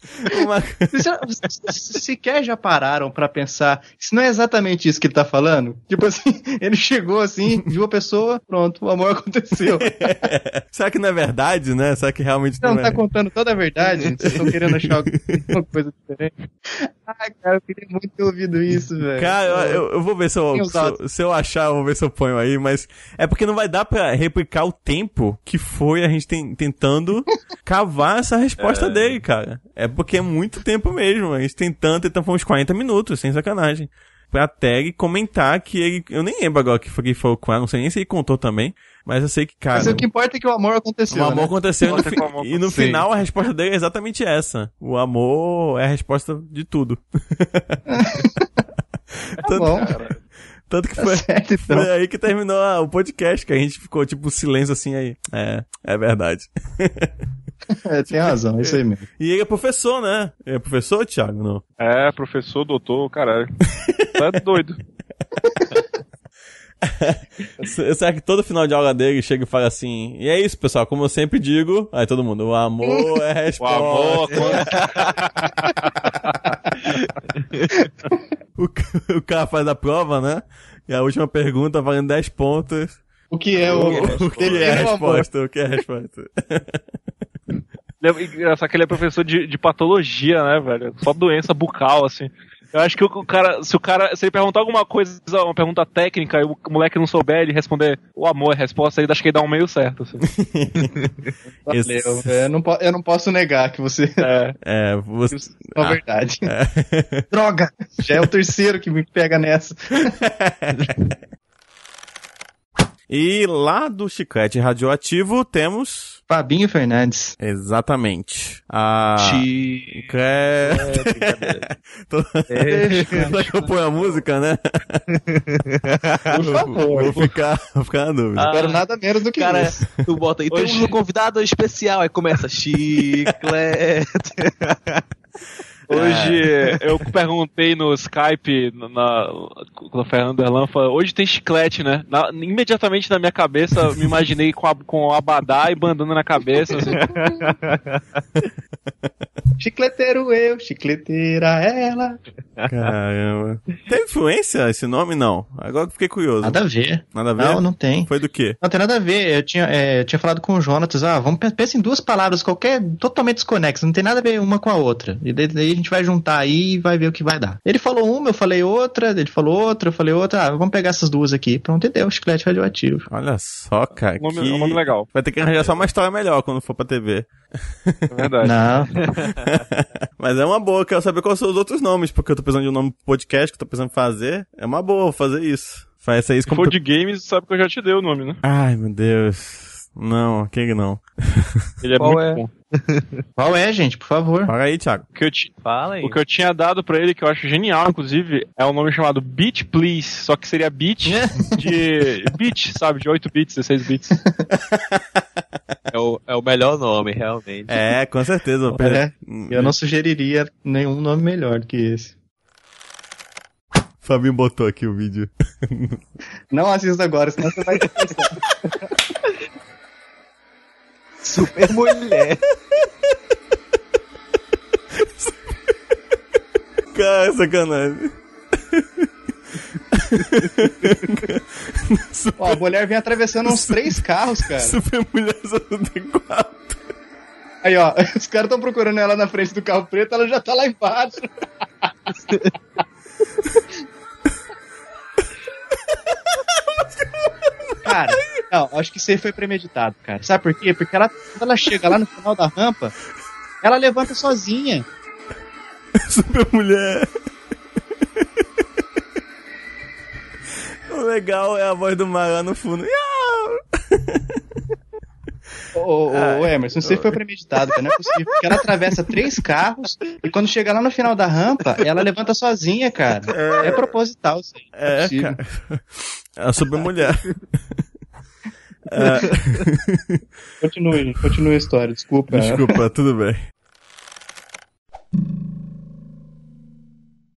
sequer já pararam pra pensar, isso não é exatamente isso que ele tá falando? Tipo assim, ele chegou assim, viu a pessoa, pronto, o amor aconteceu. Será que não é verdade, né? Será que realmente não tá contando toda a verdade? Vocês estão querendo achar alguma coisa diferente? Ai, cara, eu queria muito ter ouvido isso, velho. Cara, eu vou ver se eu achar, eu vou ver se eu ponho aí, mas é porque não vai dar pra replicar o tempo que foi a gente tentando cavar essa resposta dele, cara. É porque é muito tempo mesmo, a gente tentando foi uns 40 minutos, sem sacanagem. Pra até ele comentar que ele... Eu nem lembro agora que foi que falou com ela, não sei nem se ele contou também, mas eu sei que, cara... Mas o que importa é que o amor aconteceu, O amor aconteceu e no final a resposta dele é exatamente essa. O amor é a resposta de tudo. Tá bom. Tanto que foi, certo, então. Foi aí que terminou o podcast, que a gente ficou tipo silêncio assim aí. É verdade. Tem razão, é isso aí mesmo. E ele é professor, né? Ele é professor, Thiago? Não? É, professor, doutor, caralho. Tá doido. Será que todo final de aula dele chega e fala assim, e é isso, pessoal, como eu sempre digo, aí todo mundo, o amor é a resposta. O amor... o cara faz a prova, né? E a última pergunta valendo 10 pontos. O que é o que é a resposta? O que é a resposta? Só que ele é professor de patologia, né, velho? Só doença bucal, assim. Eu acho que o cara, se ele perguntar alguma coisa, uma pergunta técnica, e o moleque não souber, ele responder o amor é a resposta, ele acho que ele dá um meio certo, assim. Valeu. Eu não posso negar que você... Você... É verdade. Droga! Já é o terceiro que me pega nessa. E lá do Chiclete Radioativo temos... Fabinho Fernandes. Exatamente. Só que eu ponho a música, né? Por favor. Vou ficar na dúvida. Não quero nada menos do que isso. Tu bota aí, temos um convidado especial, aí começa Chiclete. Hoje eu perguntei no Skype com o Fernando Erlan, falou, hoje tem chiclete, né? Imediatamente na minha cabeça eu me imaginei com abadá e bandana na cabeça, assim. Chicleteiro eu, chicleteira ela. Caramba. Tem influência esse nome? Não. Agora que fiquei curioso. Nada a ver. Nada a ver? Não tem. Foi do quê? Não tem nada a ver. Eu tinha falado com o Jonatas, vamos pensar em duas palavras qualquer, totalmente desconexas, não tem nada a ver uma com a outra. E daí a gente vai juntar aí e vai ver o que vai dar. Ele falou uma, eu falei outra, ele falou outra, eu falei outra. Vamos pegar essas duas aqui. Pronto, e deu, chiclete radioativo. Olha só, cara. Um nome legal. Vai ter que arranjar só uma história melhor quando for pra TV. É verdade. Não. Mas é uma boa, quero saber quais são os outros nomes, porque eu tô precisando de um nome pro podcast que eu tô precisando fazer. É uma boa fazer isso. Faça isso. Se for de games, sabe que eu já te dei o nome, né? Ai, meu Deus. Não, aquele não. Ele é Qual muito é? bom. Qual é, gente? Por favor. Fala aí, Thiago. Fala aí. O que eu tinha dado pra ele, que eu acho genial, inclusive, é um nome chamado Beat Please, só que seria beat de bit, sabe? De 8 bits, 16 bits. É o melhor nome, realmente. É, com certeza. Eu não sugeriria nenhum nome melhor do que esse. Fabinho botou aqui o vídeo. Não assista agora, senão você vai depressão. Super mulher. Cara, sacanagem. Ó, a mulher vem atravessando uns 3 carros, cara. Super Mulher 64. Aí, ó, os caras estão procurando ela na frente do carro preto, ela já tá lá embaixo. Cara, não, acho que isso aí foi premeditado, cara. Sabe por quê? Porque ela, quando ela chega lá no final da rampa, ela levanta sozinha. Super Mulher. O legal é a voz do mar lá no fundo. Ô, Emerson, isso aí foi premeditado, cara. Não é possível. Porque ela atravessa 3 carros e quando chega lá no final da rampa, ela levanta sozinha, cara. É proposital isso aí. É, cara. É a Super Mulher. Continue a história, desculpa. Desculpa, tudo bem.